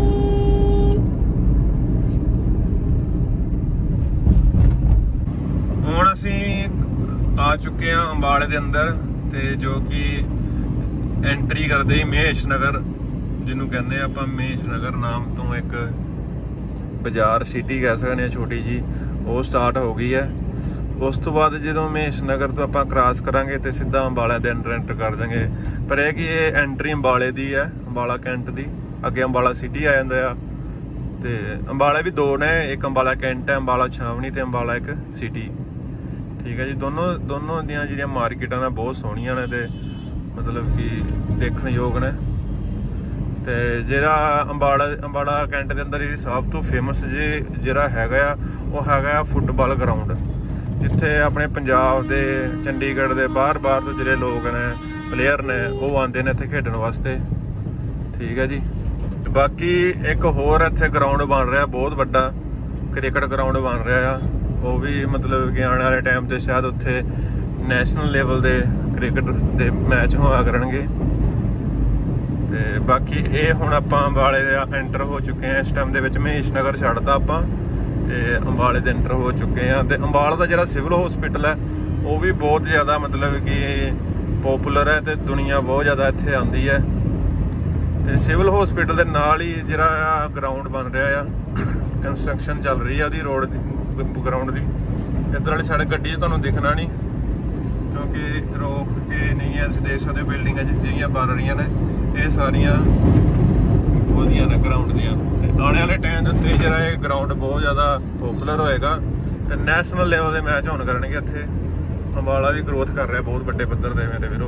[SPEAKER 1] ਹੁਣ ਅਸੀਂ ਆ ਚੁੱਕੇ ਹਾਂ ਅੰਬਾਲੇ ਦੇ ਅੰਦਰ ਤੇ ਜੋ ਕਿ ਐਂਟਰੀ ਕਰਦੇ ਹੀ ਮਹੇਸ਼ ਨਗਰ ਜਿਹਨੂੰ ਕਹਿੰਦੇ ਆ ਆਪਾਂ, ਮਹੇਸ਼ ਨਗਰ ਨਾਮ ਤੋਂ ਇੱਕ ਬਾਜ਼ਾਰ ਸਿਟੀ ਕਹਿ ਸਕਦੇ ਹਾਂ ਛੋਟੀ ਜੀ, ਉਹ ਸਟਾਰਟ ਹੋ ਗਈ ਹੈ। ਉਸ ਤੋਂ ਬਾਅਦ ਜਦੋਂ ਮਹੇਸ਼ ਨਗਰ ਤੋਂ ਆਪਾਂ ਕ੍ਰਾਸ ਕਰਾਂਗੇ ਤੇ ਸਿੱਧਾ ਅੰਬਾਲੇ ਦੇ ਅੰਦਰ ਐਂਟਰ ਕਰ ਦਾਂਗੇ। ਪਰ ਇਹ ਕਿ ਇਹ ਐਂਟਰੀ ਅੰਬਾਲੇ ਦੀ ਹੈ, ਅੰਬਾਲਾ ਕੈਂਟ ਦੀ, ਅੱਗੇ ਅੰਬਾਲਾ ਸਿਟੀ ਆ ਜਾਂਦਾ ਆ ਤੇ ਅੰਬਾਲਾ ਵੀ ਦੋ ਨੇ, ਇੱਕ ਅੰਬਾਲਾ ਕੈਂਟ ਹੈ, ਅੰਬਾਲਾ ਛਾਵਣੀ ਤੇ ਅੰਬਾਲਾ ਇੱਕ ਸਿਟੀ। ਠੀਕ ਹੈ ਜੀ। ਦੋਨੋਂ ਦੋਨੋਂ ਦੀਆਂ ਜਿਹੜੀਆਂ ਮਾਰਕੀਟਾਂ ਨੇ ਬਹੁਤ ਸੋਹਣੀਆਂ ਨੇ ਤੇ ਮਤਲਬ ਕਿ ਦੇਖਣ ਯੋਗ ਨੇ। ਤੇ ਜਿਹੜਾ ਅੰਬਾਲਾ ਅੰਬਾਲਾ ਕੈਂਟ ਦੇ ਅੰਦਰ ਜਿਹੜੀ ਸਭ ਤੋਂ ਫੇਮਸ ਜੀ ਜਿਹੜਾ ਹੈਗਾ ਆ ਉਹ ਹੈਗਾ ਆ ਫੁੱਟਬਾਲ ਗਰਾਊਂਡ, ਜਿੱਥੇ ਆਪਣੇ ਪੰਜਾਬ ਦੇ, ਚੰਡੀਗੜ੍ਹ ਦੇ ਬਾਹਰ ਬਾਹਰ ਤੋਂ ਜਿਹੜੇ ਲੋਕ ਨੇ, ਪਲੇਅਰ ਨੇ, ਉਹ ਆਉਂਦੇ ਨੇ ਇੱਥੇ ਖੇਡਣ ਵਾਸਤੇ। ਠੀਕ ਹੈ ਜੀ। ਬਾਕੀ ਇੱਕ ਹੋਰ ਇੱਥੇ ਗਰਾਊਂਡ ਬਣ ਰਿਹਾ ਬਹੁਤ ਵੱਡਾ, ਕ੍ਰਿਕਟ ਗਰਾਊਂਡ ਬਣ ਰਿਹਾ ਆ, ਉਹ ਵੀ ਮਤਲਬ ਕਿ ਆਉਣ ਵਾਲੇ ਟਾਈਮ ਤੇ ਸ਼ਾਇਦ ਉੱਥੇ ਨੈਸ਼ਨਲ ਲੈਵਲ ਦੇ ਕ੍ਰਿਕਟ ਦੇ ਮੈਚ ਹੋਇਆ ਕਰਨਗੇ। ਤੇ ਬਾਕੀ ਇਹ ਹੁਣ ਆਪਾਂ ਅੰਬਾਲੇ ਦੇ ਐਂਟਰ ਹੋ ਚੁੱਕੇ ਹਾਂ। ਇਸ ਟਾਈਮ ਦੇ ਵਿੱਚ ਮਹੇਸ਼ ਨਗਰ ਛੱਡਤਾ ਆਪਾਂ ਤੇ ਅੰਬਾਲੇ ਦੇ ਐਂਟਰ ਹੋ ਚੁੱਕੇ ਹਾਂ। ਤੇ ਅੰਬਾਲਾ ਦਾ ਜਿਹੜਾ ਸਿਵਲ ਹਸਪੀਟਲ ਹੈ ਉਹ ਵੀ ਬਹੁਤ ਜ਼ਿਆਦਾ ਮਤਲਬ ਕਿ ਪੋਪੂਲਰ ਹੈ ਤੇ ਦੁਨੀਆ ਬਹੁਤ ਜ਼ਿਆਦਾ ਇੱਥੇ ਆਉਂਦੀ ਹੈ। ਤੇ ਸਿਵਲ ਹਸਪੀਟਲ ਦੇ ਨਾਲ ਹੀ ਜਿਹੜਾ ਗਰਾਊਂਡ ਬਣ ਰਿਹਾ ਆ, ਕੰਸਟਰਕਸ਼ਨ ਚੱਲ ਰਹੀ ਆ ਉਹਦੀ, ਰੋਡ ਦੀ, ਗਰਾਊਂਡ ਦੀ। ਇੱਧਰ ਵਾਲੀ ਸਾਈਡ ਗੱਡੀ ਤੁਹਾਨੂੰ ਦਿਖਣਾ ਨਹੀਂ ਕਿਉਂਕਿ ਰੋਕ ਕੇ ਨਹੀਂ ਹੈ, ਅਸੀਂ ਦੇਖ ਸਕਦੇ ਬਿਲਡਿੰਗਾਂ ਜਿਹੜੀਆਂ ਬਣ ਰਹੀਆਂ ਨੇ ਇਹ ਸਾਰੀਆਂ ਉਹਦੀਆਂ ਨੇ ਗਰਾਊਂਡ ਦੀਆਂ। ਤੇ ਆਉਣ ਵਾਲੇ ਟਾਈਮ ਦੇ ਉੱਤੇ ਜਿਹੜਾ ਇਹ ਗਰਾਊਂਡ ਬਹੁਤ ਜ਼ਿਆਦਾ ਪੋਪੂਲਰ ਹੋਏਗਾ ਤੇ ਨੈਸ਼ਨਲ ਲੈਵਲ ਦੇ ਮੈਚ ਹੋਣ ਕਰਨਗੇ ਇੱਥੇ। ਅੰਬਾਲਾ ਵੀ ਗਰੋਥ ਕਰ ਰਿਹਾ ਬਹੁਤ ਵੱਡੇ ਪੱਧਰ ਤੇ ਮੇਰੇ ਵੀਰੋ।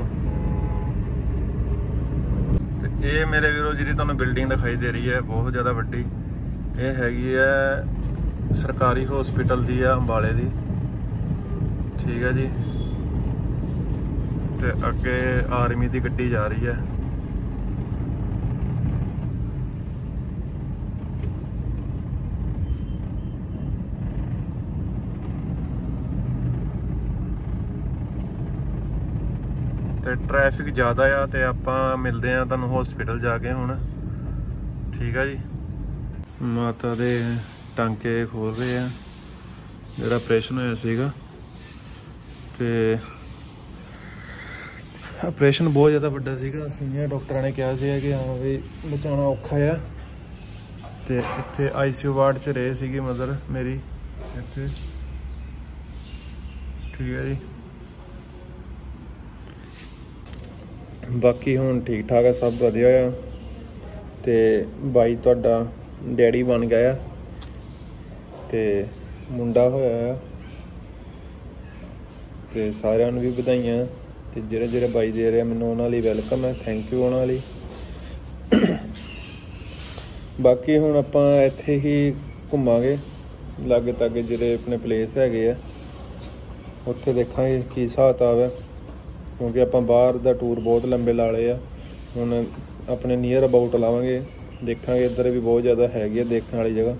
[SPEAKER 1] ਤੇ ਇਹ ਮੇਰੇ ਵੀਰੋ ਜਿਹੜੀ ਤੁਹਾਨੂੰ ਬਿਲਡਿੰਗ ਦਿਖਾਈ ਦੇ ਰਹੀ ਹੈ ਬਹੁਤ ਜ਼ਿਆਦਾ ਵੱਡੀ, ਇਹ ਹੈਗੀ ਹੈ ਸਰਕਾਰੀ ਹਸਪੀਟਲ ਦੀ ਆ ਅੰਬਾਲੇ ਦੀ। ਠੀਕ ਹੈ ਜੀ। ਤੇ ਅੱਗੇ ਆਰਮੀ ਦੀ ਗੱਡੀ ਜਾ ਰਹੀ ਹੈ। ਤੇ ਟ੍ਰੈਫਿਕ ਜ਼ਿਆਦਾ ਆ ਤੇ ਆਪਾਂ ਮਿਲਦੇ ਆ ਤੁਹਾਨੂੰ ਹਸਪੀਟਲ ਜਾ ਕੇ ਹੁਣ। ਠੀਕ ਆ ਜੀ। ਮਾਤਾ ਦੇ ਟਾਂਕੇ ਖੋਲ ਰਹੇ ਆ, ਜਿਹੜਾ ਆਪਰੇਸ਼ਨ ਹੋਇਆ ਸੀਗਾ। ਤੇ ਆਪਰੇਸ਼ਨ ਬਹੁਤ ਜ਼ਿਆਦਾ ਵੱਡਾ ਸੀਗਾ, ਸੀਨੀਅਰ ਡਾਕਟਰਾਂ ਨੇ ਕਿਹਾ ਸੀਗਾ ਕਿ ਹਾਂ ਵੀ ਬਚਾਉਣਾ ਔਖਾ ਆ। ਤੇ ਇੱਥੇ ਆਈ ਸੀ ਯੂ ਵਾਰਡ 'ਚ ਰਹੇ ਸੀਗੀ ਮਦਰ ਮੇਰੀ ਇੱਥੇ। ਠੀਕ ਹੈ ਜੀ। ਬਾਕੀ ਹੁਣ ਠੀਕ ਠਾਕ ਆ, ਸਭ ਵਧੀਆ ਆ। ਤੇ ਬਾਈ ਤੁਹਾਡਾ ਡੈਡੀ ਬਣ ਗਿਆ ਆ ਤੇ ਮੁੰਡਾ ਹੋਇਆ ਆ। ਤੇ ਸਾਰਿਆਂ ਨੂੰ ਵੀ ਵਧਾਈਆਂ। ਤੇ ਜਿਹੜੇ ਜਿਹੜੇ ਬਾਈ ਦੇ ਰਹੇ ਮੈਨੂੰ ਉਹਨਾਂ ਲਈ ਵੈਲਕਮ ਹੈ, ਥੈਂਕ ਯੂ ਉਹਨਾਂ ਲਈ। ਬਾਕੀ ਹੁਣ ਆਪਾਂ ਇੱਥੇ ਹੀ ਘੁੰਮਾਂਗੇ ਲਾਗੇ ਤਾਗੇ ਜਿਹੜੇ ਆਪਣੇ ਪਲੇਸ ਹੈਗੇ ਆ, ਉੱਥੇ ਦੇਖਾਂਗੇ ਕੀ ਹਿਸਾਬ ਕਿਤਾਬ ਹੈ ਕਿਉਂਕਿ ਆਪਾਂ ਬਾਹਰ ਦਾ ਟੂਰ ਬਹੁਤ ਲੰਬੇ ਲਾ ਲਏ ਆ। ਹੁਣ ਆਪਣੇ ਨੀਅਰ ਅਬਾਊਟ ਲਾਵਾਂਗੇ, ਦੇਖਾਂਗੇ। ਇੱਧਰ ਵੀ ਬਹੁਤ ਜ਼ਿਆਦਾ ਹੈਗੀ ਆ ਦੇਖਣ ਵਾਲੀ ਜਗ੍ਹਾ।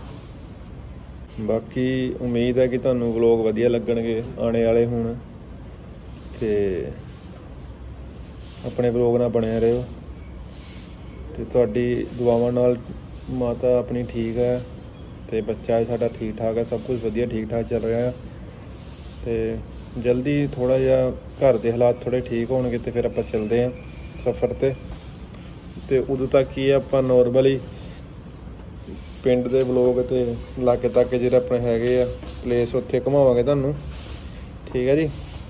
[SPEAKER 1] ਬਾਕੀ ਉਮੀਦ ਹੈ ਕਿ ਤੁਹਾਨੂੰ ਵਲੋਗ ਵਧੀਆ ਲੱਗਣਗੇ ਆਉਣੇ ਵਾਲੇ ਹੁਣ। ਤੇ ਆਪਣੇ ਵਲੋਗ ਨਾਲ ਬਣਿਆ ਰਹੋ ਤੇ ਤੁਹਾਡੀ ਦੁਆਵਾਂ ਨਾਲ ਮਾਤਾ ਆਪਣੀ ਠੀਕ ਹੈ ਤੇ ਬੱਚਾ ਸਾਡਾ ਠੀਕ ਠਾਕ ਹੈ, ਸਭ ਕੁਝ ਵਧੀਆ ਠੀਕ ਠਾਕ ਚੱਲ ਰਿਹਾ ਹੈ। ਤੇ ਜਲਦੀ ਥੋੜ੍ਹਾ ਜਿਹਾ ਘਰ ਦੇ ਹਾਲਾਤ ਥੋੜ੍ਹੇ ਠੀਕ ਹੋਣਗੇ ਤੇ ਫਿਰ ਆਪਾਂ ਚੱਲਦੇ ਹਾਂ ਸਫ਼ਰ 'ਤੇ। ਤੇ ਉਦੋਂ ਤੱਕ ਹੀ ਆਪਾਂ ਨੋਰਮਲੀ ਪਿੰਡ ਦੇ ਵਲੋਗ ਤੇ ਲਾਗੇ ਤੱਕ ਜਿਹੜੇ ਆਪਣੇ ਹੈਗੇ ਆ ਪਲੇਸ ਉੱਥੇ ਘੁਮਾਵਾਂਗੇ ਤੁਹਾਨੂੰ। ਠੀਕ ਹੈ ਜੀ।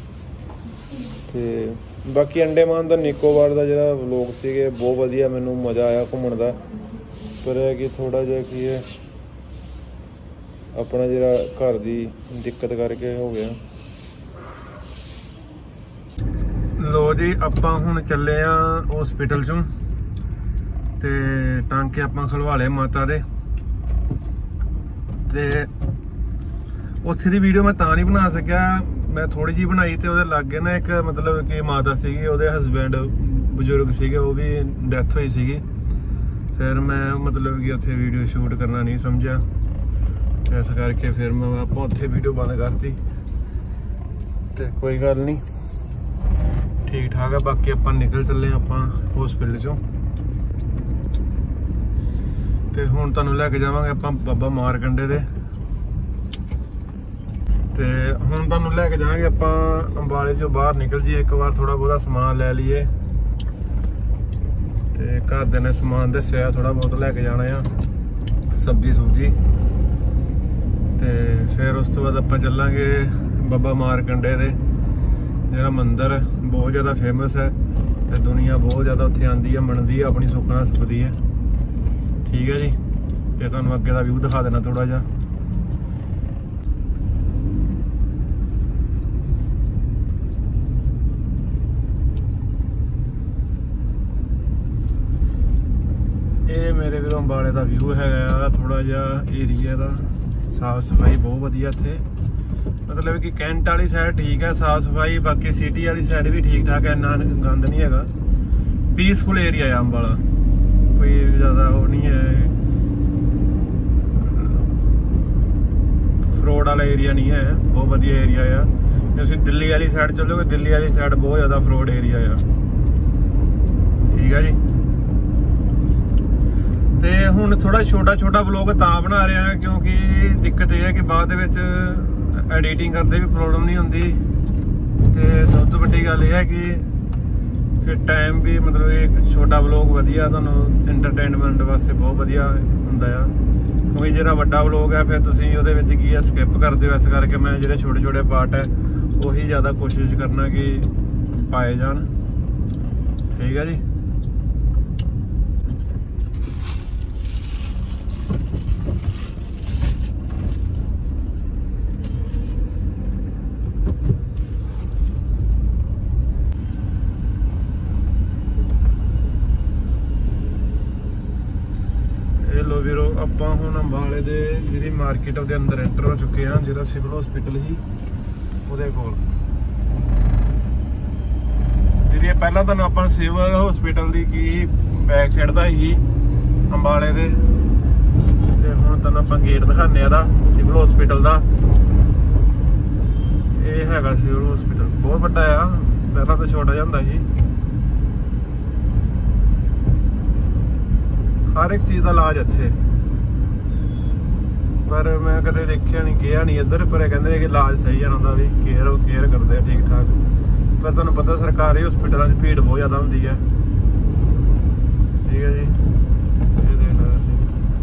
[SPEAKER 1] ਤੇ ਬਾਕੀ ਅੰਡੇਮਾਨ ਦਾ ਨਿਕੋਬਾਰ ਦਾ ਜਿਹੜਾ ਵਲੋਗ ਸੀਗੇ ਬਹੁਤ ਵਧੀਆ, ਮੈਨੂੰ ਮਜ਼ਾ ਆਇਆ ਘੁੰਮਣ ਦਾ। ਪਰ ਇਹ ਕਿ ਥੋੜ੍ਹਾ ਜਿਹਾ ਕੀ ਹੈ ਆਪਣਾ ਜਿਹੜਾ ਘਰ ਦੀ ਦਿੱਕਤ ਕਰਕੇ ਹੋ ਗਿਆ। ਲੋ ਜੀ ਆਪਾਂ ਹੁਣ ਚੱਲੇ ਆ ਹਸਪੀਟਲ 'ਚੋਂ ਤੇ ਟਾਂਕੇ ਆਪਾਂ ਖਲਵਾ ਲਏ ਮਾਤਾ ਦੇ। ਤੇ ਉੱਥੇ ਦੀ ਵੀਡੀਓ ਮੈਂ ਤਾਂ ਨਹੀਂ ਬਣਾ ਸਕਿਆ, ਮੈਂ ਥੋੜੀ ਜਿਹੀ ਬਣਾਈ ਤੇ ਉਹਦੇ ਲਾਗੇ ਨਾ ਇੱਕ ਮਤਲਬ ਕਿ ਮਾਤਾ ਸੀਗੀ, ਉਹਦੇ ਹਸਬੈਂਡ ਬਜ਼ੁਰਗ ਸੀਗੇ, ਉਹ ਵੀ ਡੈਥ ਹੋਈ ਸੀਗੀ। ਫਿਰ ਮੈਂ ਮਤਲਬ ਕਿ ਉੱਥੇ ਵੀਡੀਓ ਸ਼ੂਟ ਕਰਨਾ ਨਹੀਂ ਸਮਝਿਆ, ਇਸ ਕਰਕੇ ਫਿਰ ਮੈਂ ਆਪਾਂ ਉੱਥੇ ਵੀਡੀਓ ਬੰਦ ਕਰਤੀ। ਤੇ ਕੋਈ ਗੱਲ ਨਹੀਂ, ਠੀਕ ਠਾਕ ਆ। ਬਾਕੀ ਆਪਾਂ ਨਿਕਲ ਚੱਲੇ ਆਪਾਂ ਹਸਪੀਟਲ 'ਚੋਂ ਤੇ ਹੁਣ ਤੁਹਾਨੂੰ ਲੈ ਕੇ ਜਾਵਾਂਗੇ ਆਪਾਂ ਬਾਬਾ ਮਾਰਕੰਡੇ ਦੇ। ਤੇ ਹੁਣ ਤੁਹਾਨੂੰ ਲੈ ਕੇ ਜਾਵਾਂਗੇ ਆਪਾਂ ਅੰਬਾਲੇ 'ਚੋਂ ਬਾਹਰ ਨਿਕਲ ਜਾਈਏ ਇੱਕ ਵਾਰ, ਥੋੜਾ ਬਹੁਤਾ ਸਮਾਨ ਲੈ ਲਈਏ। ਤੇ ਘਰਦਿਆਂ ਨੇ ਸਮਾਨ ਦੱਸਿਆ ਥੋੜਾ ਬਹੁਤ ਲੈ ਕੇ ਜਾਣਾ ਆ, ਸਬਜ਼ੀ ਸੁਬਜੀ। ਤੇ ਫਿਰ ਉਸ ਤੋਂ ਬਾਅਦ ਆਪਾਂ ਚੱਲਾਂਗੇ ਬਾਬਾ ਮਾਰਕੰਡੇ ਦੇ, ਜਿਹੜਾ ਮੰਦਿਰ ਬਹੁਤ ਜ਼ਿਆਦਾ ਫੇਮਸ ਹੈ ਤੇ ਦੁਨੀਆ ਬਹੁਤ ਜ਼ਿਆਦਾ ਉੱਥੇ ਆਉਂਦੀ ਹੈ, ਮੰਨਦੀ ਹੈ, ਆਪਣੀ ਸੁੱਖਣਾ ਸੁਖਦੀ ਹੈ। ਠੀਕ ਹੈ ਜੀ। ਤੇ ਤੁਹਾਨੂੰ ਅੱਗੇ ਦਾ ਵਿਊ ਦਿਖਾ ਦੇਣਾ ਥੋੜਾ ਜਿਹਾ। ਇਹ ਮੇਰੇ ਵੀਰੋ ਅੰਬਾਲੇ ਦਾ ਵਿਊ ਹੈਗਾ, ਥੋੜਾ ਜਿਹਾ ਏਰੀਆ ਦਾ ਸਾਫ ਸਫਾਈ ਬਹੁਤ ਵਧੀਆ ਇੱਥੇ, ਮਤਲਬ ਕਿ ਕੈਂਟ ਵਾਲੀ ਸਾਈਡ ਠੀਕ ਹੈ ਸਾਫ ਸਫਾਈ, ਬਾਕੀ ਸਿਟੀ ਵਾਲੀ ਸਾਈਡ ਵੀ ਠੀਕ ਠਾਕ ਹੈ, ਇੰਨਾ ਗੰਦ ਨਹੀਂ ਹੈਗਾ। ਪੀਸਫੁਲ ਏਰੀਆ ਆ ਅੰਬਾਲਾ, ਕੋਈ ਜ਼ਿਆਦਾ ਉਹ ਨਹੀਂ ਹੈ, ਫਰੋਡ ਵਾਲਾ ਏਰੀਆ ਨਹੀਂ ਹੈ, ਬਹੁਤ ਵਧੀਆ ਏਰੀਆ ਆ। ਜੇ ਤੁਸੀਂ ਦਿੱਲੀ ਵਾਲੀ ਸਾਈਡ ਚੱਲੋਗੇ, ਦਿੱਲੀ ਵਾਲੀ ਸਾਈਡ ਬਹੁਤ ਜ਼ਿਆਦਾ ਫਰੋਡ ਏਰੀਆ ਆ, ਠੀਕ ਹੈ ਜੀ। ਤੇ ਹੁਣ ਥੋੜਾ ਛੋਟਾ ਛੋਟਾ ਵਲੌਗ ਤਾਂ ਬਣਾ ਰਿਹਾ ਕਿਉਂਕਿ ਦਿੱਕਤ ਇਹ ਹੈ ਕਿ ਬਾਅਦ ਦੇ ਵਿੱਚ ਐਡੀਟਿੰਗ ਕਰਦੇ ਵੀ ਪ੍ਰੋਬਲਮ ਨਹੀਂ ਹੁੰਦੀ, ਤੇ ਸਭ ਤੋਂ ਵੱਡੀ ਗੱਲ ਇਹ ਹੈ ਕਿ ਫਿਰ ਟਾਈਮ ਵੀ ਮਤਲਬ ਇਹ ਛੋਟਾ ਵਲੌਗ ਵਧੀਆ ਤੁਹਾਨੂੰ ਐਂਟਰਟੇਨਮੈਂਟ ਵਾਸਤੇ ਬਹੁਤ ਵਧੀਆ ਹੁੰਦਾ ਆ, ਕਿਉਂਕਿ ਜਿਹੜਾ ਵੱਡਾ ਵਲੌਗ ਹੈ ਫਿਰ ਤੁਸੀਂ ਉਹਦੇ ਵਿੱਚ ਕੀ ਹੈ ਸਕਿਪ ਕਰਦੇ ਹੋ, ਇਸ ਕਰਕੇ ਮੈਂ ਜਿਹੜੇ ਛੋਟੇ ਛੋਟੇ ਪਾਰਟ ਹੈ ਉਹੀ ਜ਼ਿਆਦਾ ਕੋਸ਼ਿਸ਼ ਕਰਨਾ ਕਿ ਪਾਏ ਜਾਣ, ਠੀਕ ਹੈ ਜੀ। ਲੋ ਵੀਰੋ ਆਪਾਂ ਹੁਣ ਅੰਬਾਲੇ ਦੇ ਜਿਹੜੀ ਮਾਰਕੀਟ ਉਹਦੇ ਅੰਦਰ ਐਂਟਰ ਹੋ ਚੁੱਕੇ ਹਾਂ, ਜਿਹੜਾ ਸਿਵਲ ਹਸਪੀਟਲ ਸੀ ਉਹਦੇ ਕੋਲ। ਜਿਹੜੀ ਪਹਿਲਾਂ ਤੁਹਾਨੂੰ ਆਪਾਂ ਸਿਵਲ ਹਸਪੀਟਲ ਦੀ ਕੀ ਬੈਕ ਸਾਈਡ ਦਾ ਹੀ ਅੰਬਾਲੇ ਦੇ, ਤੇ ਹੁਣ ਤੁਹਾਨੂੰ ਆਪਾਂ ਗੇਟ ਦਿਖਾਉਂਦੇ ਆ ਦਾ ਸਿਵਲ ਹਸਪੀਟਲ ਦਾ। ਇਹ ਹੈਗਾ ਸਿਵਲ ਹਸਪੀਟਲ, ਬਹੁਤ ਵੱਡਾ ਆ, ਪਹਿਲਾਂ ਤਾਂ ਛੋਟਾ ਜਿਹਾ ਹੁੰਦਾ ਸੀ। ਹਰ ਇੱਕ ਚੀਜ਼ ਦਾ ਇਲਾਜ ਇੱਥੇ, ਪਰ ਮੈਂ ਕਦੇ ਦੇਖਿਆ ਨਹੀਂ, ਗਿਆ ਨਹੀਂ ਇੱਧਰ, ਪਰ ਇਹ ਕਹਿੰਦੇ ਨੇ ਕਿ ਇਲਾਜ ਸਹੀ ਆ ਉਹਨਾਂ ਦਾ ਵੀ, ਕੇਅਰ ਕੇਅਰ ਕਰਦੇ ਆ ਠੀਕ ਠਾਕ। ਪਰ ਤੁਹਾਨੂੰ ਪਤਾ ਸਰਕਾਰੀ ਹਸਪੀਟਲਾਂ 'ਚ ਭੀੜ ਬਹੁਤ ਜ਼ਿਆਦਾ ਹੁੰਦੀ ਹੈ, ਠੀਕ ਹੈ ਜੀ। ਇਹ ਦੇਖ ਲਓ ਅਸੀਂ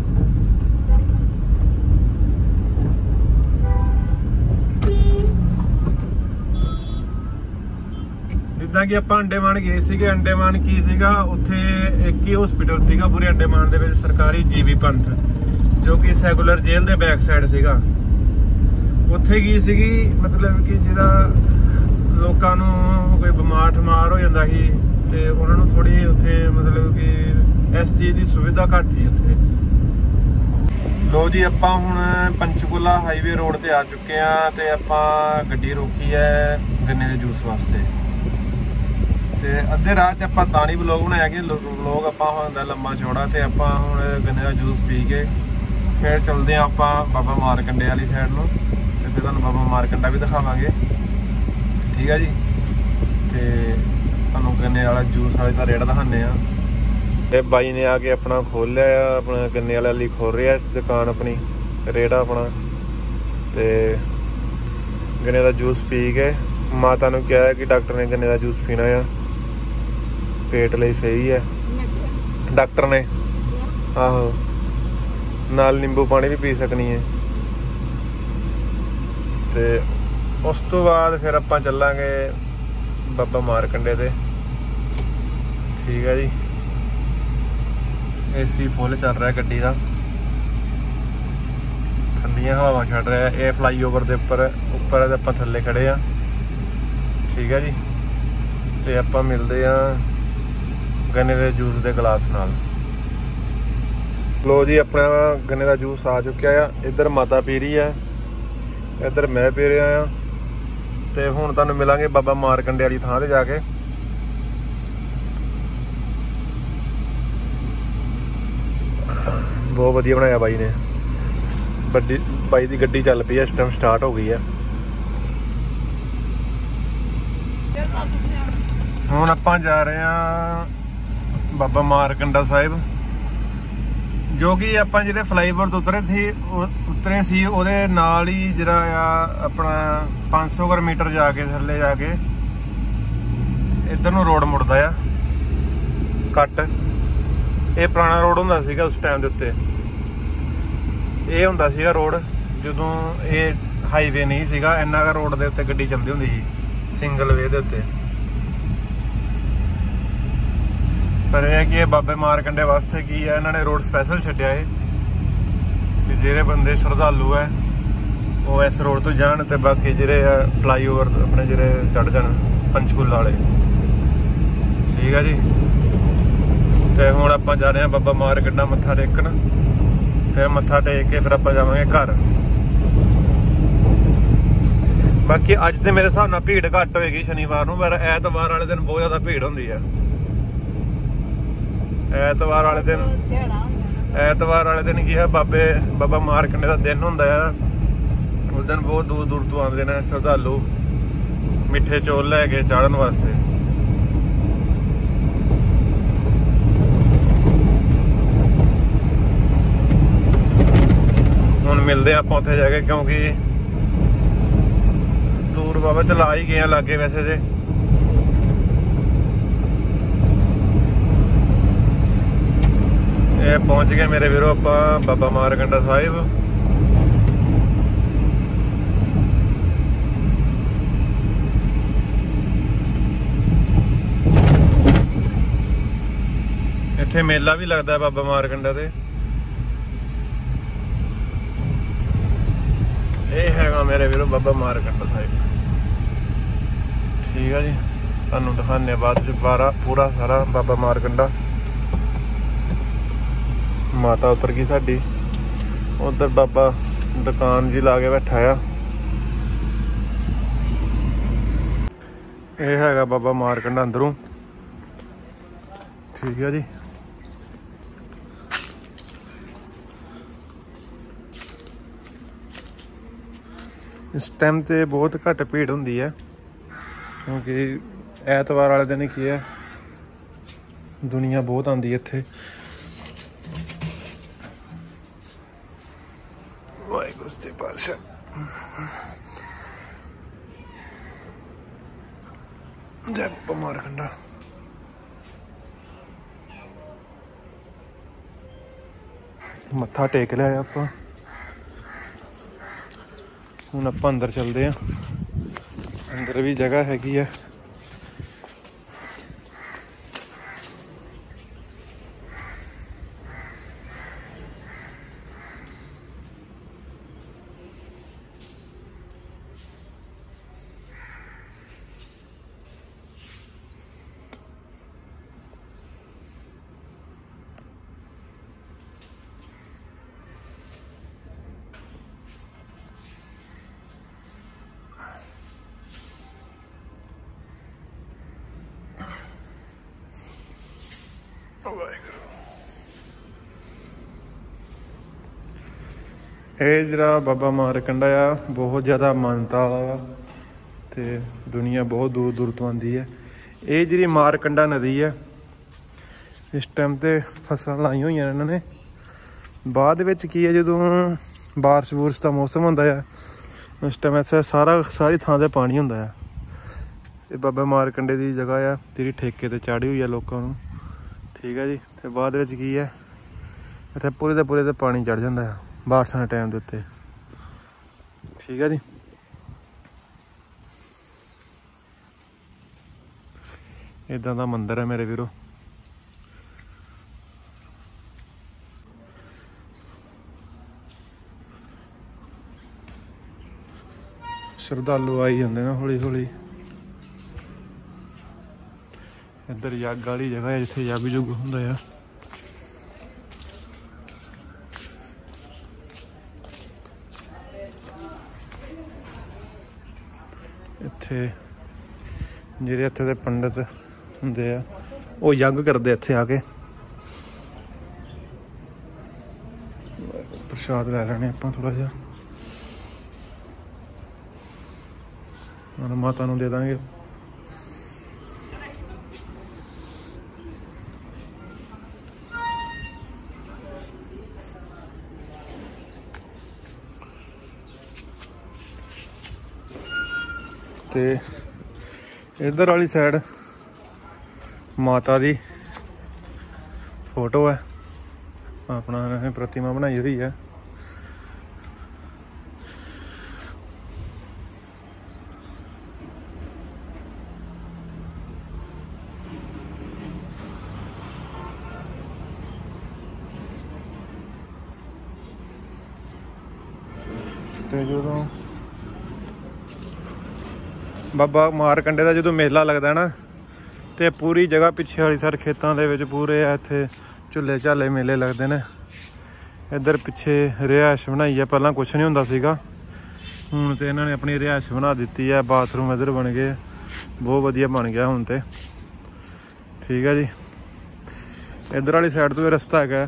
[SPEAKER 1] ਜਿੱਦਾਂ ਕਿ ਆਪਾਂ ਅੰਡੇਮਾਨ ਗਏ ਸੀਗੇ, ਅੰਡੇਮਾਨ ਕੀ ਸੀਗਾ ਉੱਥੇ ਇੱਕ ਹੀ ਹਸਪੀਟਲ ਸੀਗਾ ਪੂਰੇ ਅੰਡੇਮਾਨ ਦੇ ਵਿੱਚ ਸਰਕਾਰੀ, ਜੀਵੀ ਪੰਥ, ਜੋ ਕਿ ਸੈਕੂਲਰ ਜੇਲ੍ਹ ਦੇ ਬੈਕ ਸਾਈਡ ਸੀਗਾ। ਉੱਥੇ ਕੀ ਸੀਗੀ ਮਤਲਬ ਕਿ ਜਿਹੜਾ ਲੋਕਾਂ ਨੂੰ ਕੋਈ ਬਿਮਾਰ ਠਮਾਰ ਹੋ ਜਾਂਦਾ ਸੀ ਤੇ ਉਹਨਾਂ ਨੂੰ ਥੋੜੀ ਉੱਥੇ ਮਤਲਬ ਕਿ ਇਸ ਚੀਜ਼ ਦੀ ਸੁਵਿਧਾ ਘੱਟ ਸੀ ਉੱਥੇ। ਲੋ ਜੀ ਆਪਾਂ ਹੁਣ ਪੰਚਕੂਲਾ ਹਾਈਵੇ ਰੋਡ ਤੇ ਆ ਚੁੱਕੇ ਆ, ਤੇ ਆਪਾਂ ਗੱਡੀ ਰੋਕੀ ਹੈ ਗੰਨੇ ਦੇ ਜੂਸ ਵਾਸਤੇ, ਤੇ ਅੱਧੇ ਰਾਹ 'ਚ ਆਪਾਂ ਤਾਂ ਨਹੀਂ ਵਲੋਗ ਬਣਾਇਆ ਕਿ ਵਲੋਗ ਆਪਾਂ ਹੁੰਦਾ ਲੰਮਾ ਚੌੜਾ, ਤੇ ਆਪਾਂ ਹੁਣ ਗੰਨੇ ਦਾ ਜੂਸ ਪੀ ਕੇ ਫਿਰ ਚੱਲਦੇ ਹਾਂ ਆਪਾਂ ਬਾਬਾ ਮਾਰਕੰਡੇ ਵਾਲੀ ਸਾਈਡ ਨੂੰ, ਤੇ ਫਿਰ ਤੁਹਾਨੂੰ ਬਾਬਾ ਮਾਰਕੰਡਾ ਵੀ ਦਿਖਾਵਾਂਗੇ, ਠੀਕ ਹੈ ਜੀ। ਤੇ ਤੁਹਾਨੂੰ ਗੰਨੇ ਵਾਲਾ ਜੂਸ ਵਾਲੇ ਦਾ ਰੇਟ ਦਿਖਾਉਂਦੇ ਆ। ਇਹ ਬਾਈ ਨੇ ਆ ਕੇ ਆਪਣਾ ਖੋਲ ਲਿਆ ਆ, ਆਪਣਾ ਗੰਨੇ ਵਾਲੇ ਲਈ ਖੋਲ ਰਿਹਾ ਦੁਕਾਨ ਆਪਣੀ, ਰੇੜਾ ਆਪਣਾ, ਤੇ ਗੰਨੇ ਦਾ ਜੂਸ ਪੀ ਕੇ ਮਾਤਾ ਨੂੰ ਕਿਹਾ ਕਿ ਡਾਕਟਰ ਨੇ ਗੰਨੇ ਦਾ ਜੂਸ ਪੀਣਾ ਆ, ਪੇਟ ਲਈ ਸਹੀ ਹੈ ਡਾਕਟਰ ਨੇ, ਆਹੋ ਨਾਲ ਨਿੰਬੂ ਪਾਣੀ ਵੀ ਪੀ ਸਕਣੀ ਹੈ। ਤੇ ਉਸ ਤੋਂ ਬਾਅਦ ਫਿਰ ਆਪਾਂ ਚੱਲਾਂਗੇ ਬਾਬਾ ਮਾਰਕੰਡੇ ਤੇ, ਠੀਕ ਹੈ ਜੀ। ਏਸੀ ਫੁੱਲ ਚੱਲ ਰਿਹਾ ਗੱਡੀ ਦਾ, ਠੰਡੀਆਂ ਹਵਾਵਾਂ ਛੱਡ ਰਿਹਾ। ਇਹ ਫਲਾਈਓਵਰ ਦੇ ਉੱਪਰ ਉੱਪਰ ਆਪਾਂ ਥੱਲੇ ਖੜੇ ਆ, ਠੀਕ ਹੈ ਜੀ। ਤੇ ਆਪਾਂ ਮਿਲਦੇ ਆ ਗੰਨੇ ਦੇ ਜੂਸ ਦੇ ਗਲਾਸ ਨਾਲ। ਲੋ ਜੀ ਆਪਣਾ ਗੰਨੇ ਦਾ ਜੂਸ ਆ ਚੁੱਕਿਆ ਆ, ਇੱਧਰ ਮਾਤਾ ਪੀ ਰਹੀ ਆ, ਇੱਧਰ ਮੈਂ ਪੀ ਰਿਹਾ ਆ, ਤੇ ਹੁਣ ਤੁਹਾਨੂੰ ਮਿਲਾਂਗੇ ਬਾਬਾ ਮਾਰਕੰਡੇ ਵਾਲੀ ਥਾਂ ਤੇ ਜਾ ਕੇ। ਬਹੁਤ ਵਧੀਆ ਬਣਾਇਆ ਬਾਈ ਨੇ, ਵੱਡੀ ਬਾਈ ਦੀ ਗੱਡੀ ਚੱਲ ਪਈ ਹੈ, ਇਸ ਟਾਈਮ ਸਟਾਰਟ ਹੋ ਗਈ ਹੈ। ਹੁਣ ਆਪਾਂ ਜਾ ਰਹੇ ਹਾਂ ਬਾਬਾ ਮਾਰਕੰਡਾ ਸਾਹਿਬ, ਜੋ ਕਿ ਆਪਾਂ ਜਿਹੜੇ ਫਲਾਈਓਵਰ ਤੋਂ ਉਤਰੇ ਸੀ ਉਤਰੇ ਸੀ ਉਹਦੇ ਨਾਲ ਹੀ ਜਿਹੜਾ ਆ ਆਪਣਾ ਪੰਜ ਸੌ ਮੀਟਰ ਜਾ ਕੇ ਥੱਲੇ ਜਾ ਕੇ ਇੱਧਰ ਨੂੰ ਰੋਡ ਮੁੜਦਾ ਆ ਕੱਟ। ਇਹ ਪੁਰਾਣਾ ਰੋਡ ਹੁੰਦਾ ਸੀਗਾ ਉਸ ਟਾਈਮ ਦੇ ਉੱਤੇ, ਇਹ ਹੁੰਦਾ ਸੀਗਾ ਰੋਡ ਜਦੋਂ ਇਹ ਹਾਈਵੇ ਨਹੀਂ ਸੀਗਾ, ਇੰਨਾ ਕੁ ਰੋਡ ਦੇ ਉੱਤੇ ਗੱਡੀ ਚੱਲਦੀ ਹੁੰਦੀ ਸੀ ਸਿੰਗਲ ਵੇ ਦੇ ਉੱਤੇ। ਪਰ ਇਹ ਕਿ ਇਹ ਬਾਬੇ ਮਾਰਕੰਡੇ ਵਾਸਤੇ ਕੀ ਹੈ, ਇਹਨਾਂ ਨੇ ਰੋਡ ਸਪੈਸ਼ਲ ਛੱਡਿਆ ਏ, कि ਜਿਹੜੇ ਬੰਦੇ ਸ਼ਰਧਾਲੂ ਹੈ ਉਹ ਇਸ ਰੋਡ ਤੋਂ ਜਾਣ ਤੇ ਬਾਕੀ ਜਿਹੜੇ ਆ ਫਲਾਈਓਵਰ ਆਪਣੇ ਜਿਹੜੇ ਚੜ ਜਾਣ ਪੰਚਕੂਲਾ ਵਾਲੇ। ਠੀਕ ਆ ਜੀ। ਤੇ ਹੁਣ ਆਪਾਂ ਜਾ ਰਹੇ ਹਾਂ ਬਾਬਾ ਮਾਰਕੰਡਾ ਮੱਥਾ ਟੇਕਣ, ਫਿਰ ਮੱਥਾ ਟੇਕ ਕੇ ਫਿਰ ਆਪਾਂ ਜਾਵਾਂਗੇ ਘਰ। ਬਾਕੀ ਅੱਜ ਤੇ ਮੇਰੇ ਹਿਸਾਬ ਨਾਲ ਭੀੜ ਘੱਟ ਹੋਏਗੀ ਸ਼ਨੀਵਾਰ ਨੂੰ, ਪਰ ਐਤਵਾਰ ਵਾਲੇ ਦਿਨ ਬਹੁਤ ਜ਼ਿਆਦਾ ਭੀੜ ਹੁੰਦੀ ਹੈ। ਐਤਵਾਰ ਵਾਲੇ ਦਿਨ ਐਤਵਾਰ ਵਾਲੇ ਦਿਨ ਕੀ ਹੈ ਬਾਬੇ ਬਾਬਾ ਮਾਰਕੰਡੇ ਦਾ ਦਿਨ ਹੁੰਦਾ ਆ। ਉਸ ਦਿਨ ਬਹੁਤ ਦੂਰ ਦੂਰ ਤੋਂ ਆਉਂਦੇ ਨੇ ਸ਼ਰਧਾਲੂ ਮਿੱਠੇ ਚੌਲ ਲੈ ਕੇ ਚਾੜਨ ਵਾਸਤੇ। ਹੁਣ ਮਿਲਦੇ ਆਪਾਂ ਉੱਥੇ ਜਾ ਕੇ, ਕਿਉਂਕਿ ਦੂਰ ਬਾਬਾ ਚਲਾ ਹੀ ਗਏ ਆ ਲਾਗੇ ਵੈਸੇ ਤੇ। ਇਹ ਪਹੁੰਚ ਗਏ ਮੇਰੇ ਵੀਰੋ ਆਪਾਂ ਬਾਬਾ ਮਾਰਕੰਡਾ ਸਾਹਿਬ। ਇੱਥੇ ਮੇਲਾ ਵੀ ਲੱਗਦਾ ਬਾਬਾ ਮਾਰਕੰਡਾ ਤੇ। ਇਹ ਹੈਗਾ ਮੇਰੇ ਵੀਰੋ ਬਾਬਾ ਮਾਰਕੰਡਾ ਸਾਹਿਬ। ਠੀਕ ਆ ਜੀ, ਤੁਹਾਨੂੰ ਦਿਖਾਉਂਦੇ ਬਾਅਦ ਚ ਬਾਰਾ ਪੂਰਾ ਸਾਰਾ ਬਾਬਾ ਮਾਰਕੰਡਾ। ਮਾਤਾ ਉਤਰ ਗਈ ਸਾਡੀ, ਉਧਰ ਬਾਬਾ ਦੁਕਾਨ ਜੀ ਲਾ ਕੇ ਬੈਠਾ ਆ। ਇਹ ਹੈਗਾ ਬਾਬਾ ਮਾਰਕੰਡਾ ਅੰਦਰੋਂ। ਠੀਕ ਆ ਜੀ। ਇਸ ਟਾਈਮ ਤੇ ਬਹੁਤ ਘੱਟ ਭੀੜ ਹੁੰਦੀ ਹੈ, ਕਿਉਂਕਿ ਐਤਵਾਰ ਵਾਲੇ ਦਿਨ ਕੀ ਹੈ ਦੁਨੀਆ ਬਹੁਤ ਆਉਂਦੀ ਹੈ ਇੱਥੇ। ਵਾਹਿਗੁਰੂ ਸੱਚੇ ਪਾਤਸ਼ਾਹ। ਜੈ ਬਾਬਾ ਮਾਰਕੰਡਾ। ਮੱਥਾ ਟੇਕ ਲਿਆ ਆਪਾਂ, ਹੁਣ ਆਪਾਂ ਅੰਦਰ ਚੱਲਦੇ ਆ। ਅੰਦਰ ਵੀ ਜਗ੍ਹਾ ਹੈਗੀ ਆ। ਇਹ ਜਿਹੜਾ ਬਾਬਾ ਮਾਰਕੰਡਾ ਆ ਬਹੁਤ ਜ਼ਿਆਦਾ ਮਾਨਤਾ ਵਾਲਾ ਆ ਤੇ ਦੁਨੀਆ ਬਹੁਤ ਦੂਰ ਦੂਰ ਤੋਂ ਆਉਂਦੀ ਹੈ। ਇਹ ਜਿਹੜੀ ਮਾਰਕੰਡਾ ਨਦੀ ਹੈ ਇਸ ਟਾਈਮ ਤੇ ਫਸਲਾਂ ਲਾਈਆਂ ਹੋਈਆਂ ਇਹਨਾਂ ਨੇ। ਬਾਅਦ ਵਿੱਚ ਕੀ ਹੈ ਜਦੋਂ ਬਾਰਿਸ਼ ਬੂਰਿਸ਼ ਦਾ ਮੌਸਮ ਹੁੰਦਾ ਆ ਉਸ ਟਾਈਮ ਇੱਥੇ ਸਾਰਾ ਸਾਰੀ ਥਾਂ ਤੇ ਪਾਣੀ ਹੁੰਦਾ ਆ। ਇਹ ਬਾਬਾ ਮਾਰਕੰਡੇ ਦੀ ਜਗ੍ਹਾ ਆ ਜਿਹੜੀ ਠੇਕੇ ਤੇ ਚਾੜੀ ਹੋਈ ਆ ਲੋਕਾਂ ਨੂੰ। ਠੀਕ ਹੈ ਜੀ। ਤੇ ਬਾਅਦ ਵਿੱਚ ਕੀ ਹੈ ਇੱਥੇ ਪੂਰੇ ਦੇ ਪੂਰੇ ਤੇ ਪਾਣੀ ਚੜ ਜਾਂਦਾ ਆ ਬਾਰਿਸ਼ਾਂ ਦੇ ਟਾਈਮ ਦੇ ਉੱਤੇ। ਠੀਕ ਹੈ ਜੀ। ਇੱਦਾਂ ਦਾ ਮੰਦਿਰ ਹੈ ਮੇਰੇ ਵੀਰੋ। ਸ਼ਰਧਾਲੂ ਆਈ ਜਾਂਦੇ ਨੇ ਹੌਲੀ ਹੌਲੀ। ਇੱਧਰ ਯੱਗ ਵਾਲੀ ਜਗ੍ਹਾ ਹੈ ਜਿੱਥੇ ਯੱਗ ਯੁੱਗ ਹੁੰਦਾ ਆ। ਇੱਥੇ ਜਿਹੜੇ ਇੱਥੇ ਦੇ ਪੰਡਿਤ ਹੁੰਦੇ ਆ ਉਹ ਯੱਗ ਕਰਦੇ ਇੱਥੇ ਆ ਕੇ। ਪ੍ਰਸ਼ਾਦ ਲੈ ਲੈਣੇ ਆਪਾਂ ਥੋੜਾ ਜਿਹਾ, ਮਾਤਾ ਨੂੰ ਦੇ ਦਾਂਗੇ। ਤੇ इधर वाली साइड माता दी फोटो है, अपना प्रतिमा बनाई हुई है। ਤੇ ਜਦੋਂ ਬਾਬਾ ਮਾਰਕੰਡੇ ਦਾ ਜਦੋਂ ਮੇਲਾ ਲੱਗਦਾ ਨਾ ਤੇ ਪੂਰੀ ਜਗ੍ਹਾ ਪਿੱਛੇ ਵਾਲੀ ਸਾਈਡ ਖੇਤਾਂ ਦੇ ਵਿੱਚ ਪੂਰੇ ਇੱਥੇ ਝੁੱਲੇ ਝਾਲੇ ਮੇਲੇ ਲੱਗਦੇ ਨੇ। ਇੱਧਰ ਪਿੱਛੇ ਰਿਹਾਇਸ਼ ਬਣਾਈ ਹੈ, ਪਹਿਲਾਂ ਕੁਛ ਨਹੀਂ ਹੁੰਦਾ ਸੀਗਾ, ਹੁਣ ਤੇ ਇਹਨਾਂ ਨੇ ਆਪਣੀ ਰਿਹਾਇਸ਼ ਬਣਾ ਦਿੱਤੀ ਹੈ। ਬਾਥਰੂਮ ਇੱਧਰ ਬਣ ਗਏ, ਬਹੁਤ ਵਧੀਆ ਬਣ ਗਿਆ ਹੁਣ ਤੇ। ਠੀਕ ਹੈ ਜੀ, ਇੱਧਰ ਵਾਲੀ ਸਾਈਡ ਤੋਂ ਵੀ ਰਸਤਾ ਹੈਗਾ,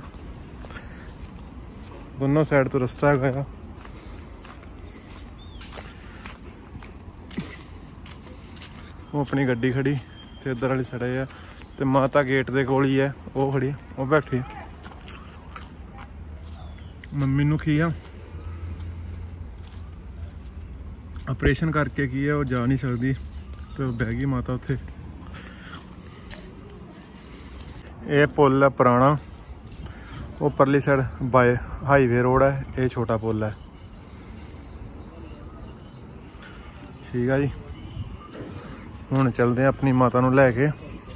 [SPEAKER 1] ਦੋਨੋਂ ਸਾਈਡ ਤੋਂ ਰਸਤਾ ਹੈਗਾ। ਉਹ ਆਪਣੀ ਗੱਡੀ ਖੜੀ ਤੇ ਇੱਧਰ ਵਾਲੀ ਸਾਈਡ ਆ ਤੇ ਮਾਤਾ ਗੇਟ ਦੇ ਕੋਲ ਹੀ ਹੈ, ਉਹ ਖੜੀ, ਉਹ ਬੈਠੀ। ਮੰਮੀ ਨੂੰ ਕੀ ਆ ਆਪਰੇਸ਼ਨ ਕਰਕੇ ਕੀ ਆ, ਉਹ ਜਾ ਨਹੀਂ ਸਕਦੀ ਤੇ ਉਹ ਬਹਿ ਗਈ ਮਾਤਾ ਉੱਥੇ। ਇਹ ਪੁੱਲ ਹੈ ਪੁਰਾਣਾ, ਉਹ ਪਰਲੀ ਸਾਈਡ ਬਾਏ ਹਾਈਵੇ ਰੋਡ ਹੈ, ਇਹ ਛੋਟਾ ਪੁੱਲ ਹੈ। ਠੀਕ ਆ ਜੀ, ਹੁਣ ਚੱਲਦੇ ਆ ਆਪਣੀ ਮਾਤਾ ਨੂੰ ਲੈ ਕੇ।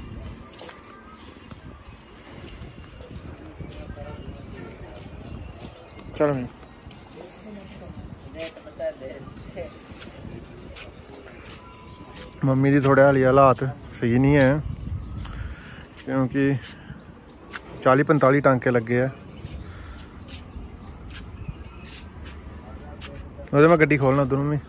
[SPEAKER 1] ਚਲੋ ਮੰਮੀ ਦੀ ਥੋੜੇ ਹਾਲੀ ਹਾਲਾਤ ਸਹੀ ਨਹੀਂ ਹੈ ਕਿਉਂਕਿ ਚਾਲੀ ਪੰਤਾਲੀ ਟਾਂਕੇ ਲੱਗੇ ਆ। ਉਹਦੇ ਮੈਂ ਗੱਡੀ ਖੋਲਣਾ ਉਧਰੋਂ ਵੀ।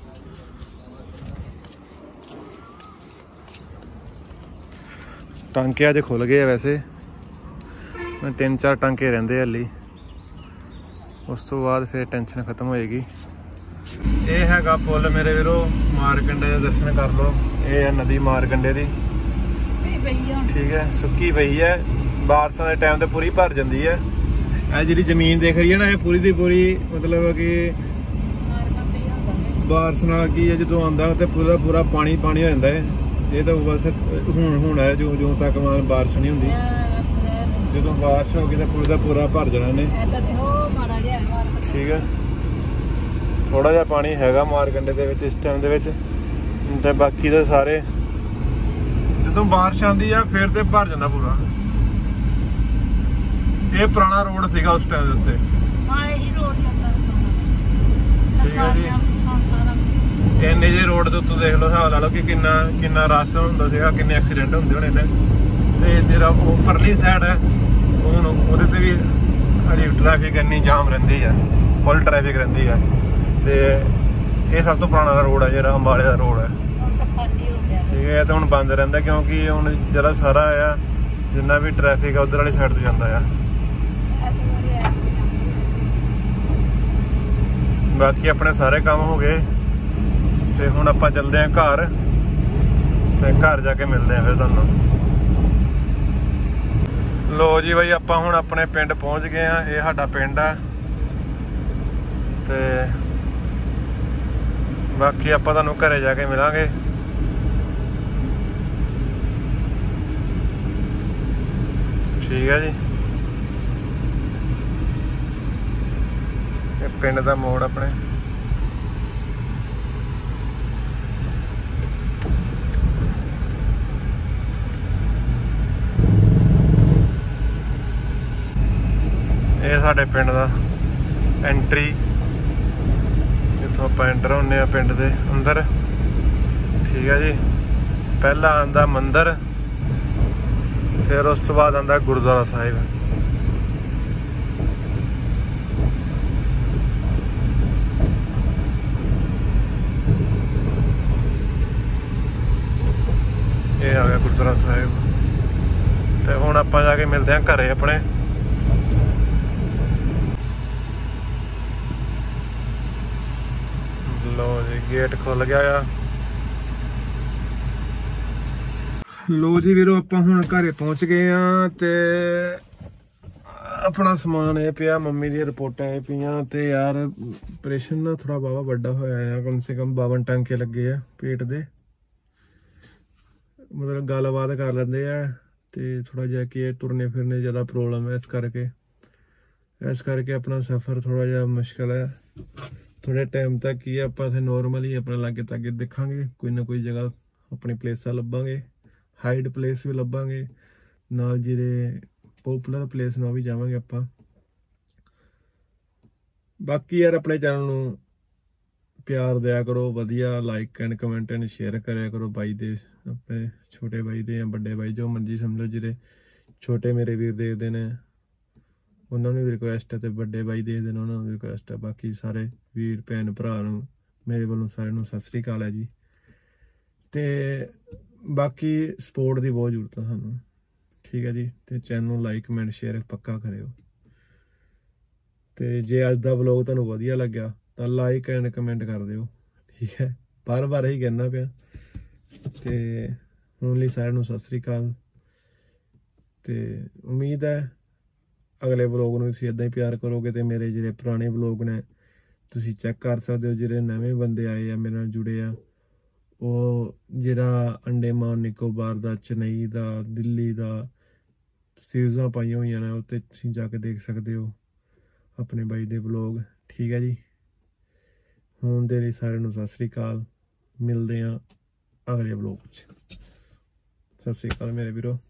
[SPEAKER 1] ਟਾਂਕੇ ਅੱਜ ਖੁੱਲ ਗਏ ਆ, ਵੈਸੇ ਮੈਂ ਤਿੰਨ ਚਾਰ ਟਾਂਕੇ ਰਹਿੰਦੇ ਹਾਲੀ, ਉਸ ਤੋਂ ਬਾਅਦ ਫਿਰ ਟੈਨਸ਼ਨ ਖਤਮ ਹੋਏਗੀ। ਇਹ ਹੈਗਾ ਪੁੱਲ ਮੇਰੇ ਵੀਰੋ, ਮਾਰਕੰਡੇ ਦੇ ਦਰਸ਼ਨ ਕਰ ਲਓ। ਇਹ ਹੈ ਨਦੀ ਮਾਰਕੰਡੇ ਦੀ, ਠੀਕ ਹੈ, ਸੁੱਕੀ ਪਈ ਹੈ, ਬਾਰਿਸ਼ਾਂ ਦੇ ਟਾਈਮ ਤੇ ਪੂਰੀ ਭਰ ਜਾਂਦੀ ਹੈ। ਇਹ ਜਿਹੜੀ ਜ਼ਮੀਨ ਦੇਖ ਰਹੀ ਹੈ ਨਾ, ਇਹ ਪੂਰੀ ਦੀ ਪੂਰੀ ਮਤਲਬ ਕਿ ਬਾਰਿਸ਼ ਨਾਲ ਕੀ ਹੈ, ਜਦੋਂ ਆਉਂਦਾ ਤੇ ਪੂਰਾ ਪੂਰਾ ਪਾਣੀ ਪਾਣੀ ਹੋ ਜਾਂਦਾ ਹੈ। ਇਹ ਤਾਂ ਬਸ ਹੁਣ ਹੁਣ ਹੈ, ਜੋ ਜੋ ਤੱਕ ਮਾਰ ਬਾਰਿਸ਼ ਨਹੀਂ ਹੁੰਦੀ, ਜਦੋਂ ਬਾਰਿਸ਼ ਹੋ ਗਈ ਤਾਂ ਪੂਰਾ ਦਾ ਪੂਰਾ ਭਰ ਜਾਣਾ ਨੇ। ਠੀਕ ਹੈ, ਥੋੜਾ ਜਿਹਾ ਪਾਣੀ ਹੈਗਾ ਮਾਰਕੰਡੇ ਦੇ ਵਿੱਚ ਇਸ ਟਾਈਮ ਦੇ ਵਿੱਚ, ਤੇ ਬਾਕੀ ਦੇ ਸਾਰੇ ਜਦੋਂ ਬਾਰਿਸ਼ ਆਉਂਦੀ ਆ ਫਿਰ ਤੇ ਭਰ ਜਾਂਦਾ ਪੂਰਾ। ਇਹ ਪੁਰਾਣਾ ਰੋਡ ਸੀਗਾ ਉਸ ਟਾਈਮ ਦੇ ਉੱਤੇ। ਠੀਕ ਹੈ ਜੀ, ਇੰਨੇ ਜੇ ਰੋਡ ਦੇ ਉੱਤੋਂ ਦੇਖ ਲਓ, ਹਿਸਾਬ ਲਾ ਲਓ ਕਿ ਕਿੰਨਾ ਕਿੰਨਾ ਰਸ਼ ਹੁੰਦਾ ਸੀਗਾ, ਕਿੰਨੇ ਐਕਸੀਡੈਂਟ ਹੁੰਦੇ ਹੋਣੇ ਨੇ। ਤੇ ਜਿਹੜਾ ਉਹ ਪਰਲੀ ਸਾਈਡ ਹੈ, ਹੁਣ ਉਹਦੇ ਤੇ ਵੀ ਹਜੇ ਟ੍ਰੈਫਿਕ ਇੰਨੀ ਜਾਮ ਰਹਿੰਦੀ ਹੈ, ਫੁੱਲ ਟ੍ਰੈਫਿਕ ਰਹਿੰਦੀ ਹੈ। ਤੇ ਇਹ ਸਭ ਤੋਂ ਪੁਰਾਣਾ ਰੋਡ ਹੈ ਜਿਹੜਾ ਅੰਬਾਲੇ ਦਾ ਰੋਡ ਹੈ। ਠੀਕ ਹੈ, ਤੇ ਹੁਣ ਬੰਦ ਰਹਿੰਦਾ ਕਿਉਂਕਿ ਹੁਣ ਜਿਹੜਾ ਸਾਰਾ ਆ ਜਿੰਨਾ ਵੀ ਟ੍ਰੈਫਿਕ ਆ ਉਧਰ ਵਾਲੀ ਸਾਈਡ ਤੋਂ ਜਾਂਦਾ ਆ। ਬਾਕੀ ਆਪਣੇ ਸਾਰੇ ਕੰਮ ਹੋ ਗਏ ਤੇ ਹੁਣ ਆਪਾਂ ਚੱਲਦੇ ਹਾਂ ਘਰ, ਤੇ ਘਰ ਜਾ ਕੇ ਮਿਲਦੇ ਆ ਫਿਰ ਤੁਹਾਨੂੰ। ਲੋ ਜੀ ਬਾਈ, ਆਪਾਂ ਹੁਣ ਆਪਣੇ ਪਿੰਡ ਪਹੁੰਚ ਗਏ ਆ। ਇਹ ਸਾਡਾ ਪਿੰਡ ਆ ਤੇ ਬਾਕੀ ਆਪਾਂ ਤੁਹਾਨੂੰ ਘਰੇ ਜਾ ਕੇ ਮਿਲਾਂਗੇ। ਠੀਕ ਹੈ ਜੀ, ਇਹ ਪਿੰਡ ਦਾ ਮੋੜ ਆਪਣੇ। ਇਹ ਸਾਡੇ ਪਿੰਡ ਦਾ ਐਂਟਰੀ, ਜਿੱਥੋਂ ਆਪਾਂ ਐਂਟਰ ਹੁੰਦੇ ਆ ਪਿੰਡ ਦੇ ਅੰਦਰ। ਠੀਕ ਹੈ ਜੀ, ਪਹਿਲਾਂ ਆਉਂਦਾ ਮੰਦਿਰ, ਫਿਰ ਉਸ ਤੋਂ ਬਾਅਦ ਆਉਂਦਾ ਗੁਰਦੁਆਰਾ ਸਾਹਿਬ। ਇਹ ਆ ਗਿਆ ਗੁਰਦੁਆਰਾ ਸਾਹਿਬ। ਤੇ ਹੁਣ ਆਪਾਂ ਜਾ ਕੇ ਮਿਲਦੇ ਹਾਂ ਘਰੇ ਆਪਣੇ। ਲੋ ਜੀ, ਗੇਟ ਖੁੱਲ ਗਿਆ ਆ। ਲੋ ਜੀ ਵੀਰੋ, ਆਪਾਂ ਹੁਣ ਘਰੇ ਪਹੁੰਚ ਗਏ ਆ ਤੇ ਆਪਣਾ ਸਮਾਨ ਇਹ ਪਿਆ, ਮੰਮੀ ਦੀਆਂ ਰਿਪੋਰਟਾਂ ਇਹ ਪਈਆਂ। ਤੇ ਯਾਰ ਆਪਰੇਸ਼ਨ ਨਾ ਥੋੜਾ ਬਾਵਾ ਵੱਡਾ ਹੋਇਆ ਆ, ਕਮ ਸੇ ਕਮ ਬਾਵਨ ਟਾਂਕੇ ਲੱਗੇ ਆ ਪੇਟ ਦੇ। ਮਤਲਬ ਗੱਲਬਾਤ ਕਰ ਲੈਂਦੇ ਆ ਤੇ ਥੋੜਾ ਜਿਹਾ ਕਿ ਤੁਰਨੇ ਫਿਰਨੇ ਜ਼ਿਆਦਾ ਪ੍ਰੋਬਲਮ ਹੈ, ਇਸ ਕਰਕੇ ਇਸ ਕਰਕੇ ਆਪਣਾ ਸਫ਼ਰ ਥੋੜਾ ਜਿਹਾ ਮੁਸ਼ਕਿਲ ਹੈ। ਥੋੜੇ ਟਾਈਮ ਤੱਕ ਹੀ ਆਪਾਂ ਇੱਥੇ ਨੋਰਮਲੀ ਆਪਣੇ ਲਾਗੇ ਤਾਗੇ ਦੇਖਾਂਗੇ, ਕੋਈ ਨਾ ਕੋਈ ਜਗ੍ਹਾ ਆਪਣੀ ਪਲੇਸਾਂ ਲੱਭਾਂਗੇ, ਹਾਈਡ ਪਲੇਸ ਵੀ ਲੱਭਾਂਗੇ ਨਾਲ, ਜਿਹੜੇ ਪੋਪੂਲਰ ਪਲੇਸ ਨਾਲ ਵੀ ਜਾਵਾਂਗੇ ਆਪਾਂ। ਬਾਕੀ ਯਾਰ ਆਪਣੇ ਚੈਨਲ ਨੂੰ प्यार दिया करो वधिया, like and comment and share कराया करो बाई दे, अपने छोटे बाई दे या बड़े बाई जो मर्जी समझो, जिहड़े छोटे मेरे वीर देखते हैं उन्होंने भी रिक्वेस्ट है, तो बड़े बाई देखते हैं उन्होंने भी रिक्वेस्ट है। बाकी सारे वीर भैन भरा मेरे वालों सारे सत श्री अकाल है जी। तो बाकी सपोर्ट की बहुत जरूरत है सानू, ठीक है जी। तो चैनल लाइक कमेंट शेयर पक्का करियो। तो जे अज का व्लॉग तुहानू वधिया लग्या तो लाइक एंड कमेंट कर दिओ, ठीक है। बार बार ही कहना पाया। तो ओनली सारिਆਂ ਨੂੰ सत श्री अकाल। तो उम्मीद है अगले व्लॉग में तुसीं इदां ही प्यार करोगे। तो मेरे जिहड़े पुराने व्लॉग ने तुसीं चैक कर सकते हो, जिहड़े नवे बंदे आए आ मेरे नाल जुड़े आ, वो जिहड़ा अंडेमान निकोबार दा, चेन्नई दा, दिल्ली दा सीरीज़ां पाईयां होईयां ने, उत्ते तुसीं जाके देख सकते हो अपने बाई दे व्लॉग, ठीक है जी। हुण दे लई सारिਆਂ ਨੂੰ सत श्री अकाल। मिलते हैं अगले व्लॉग च। सत श्री अकाल मेरे वीरो।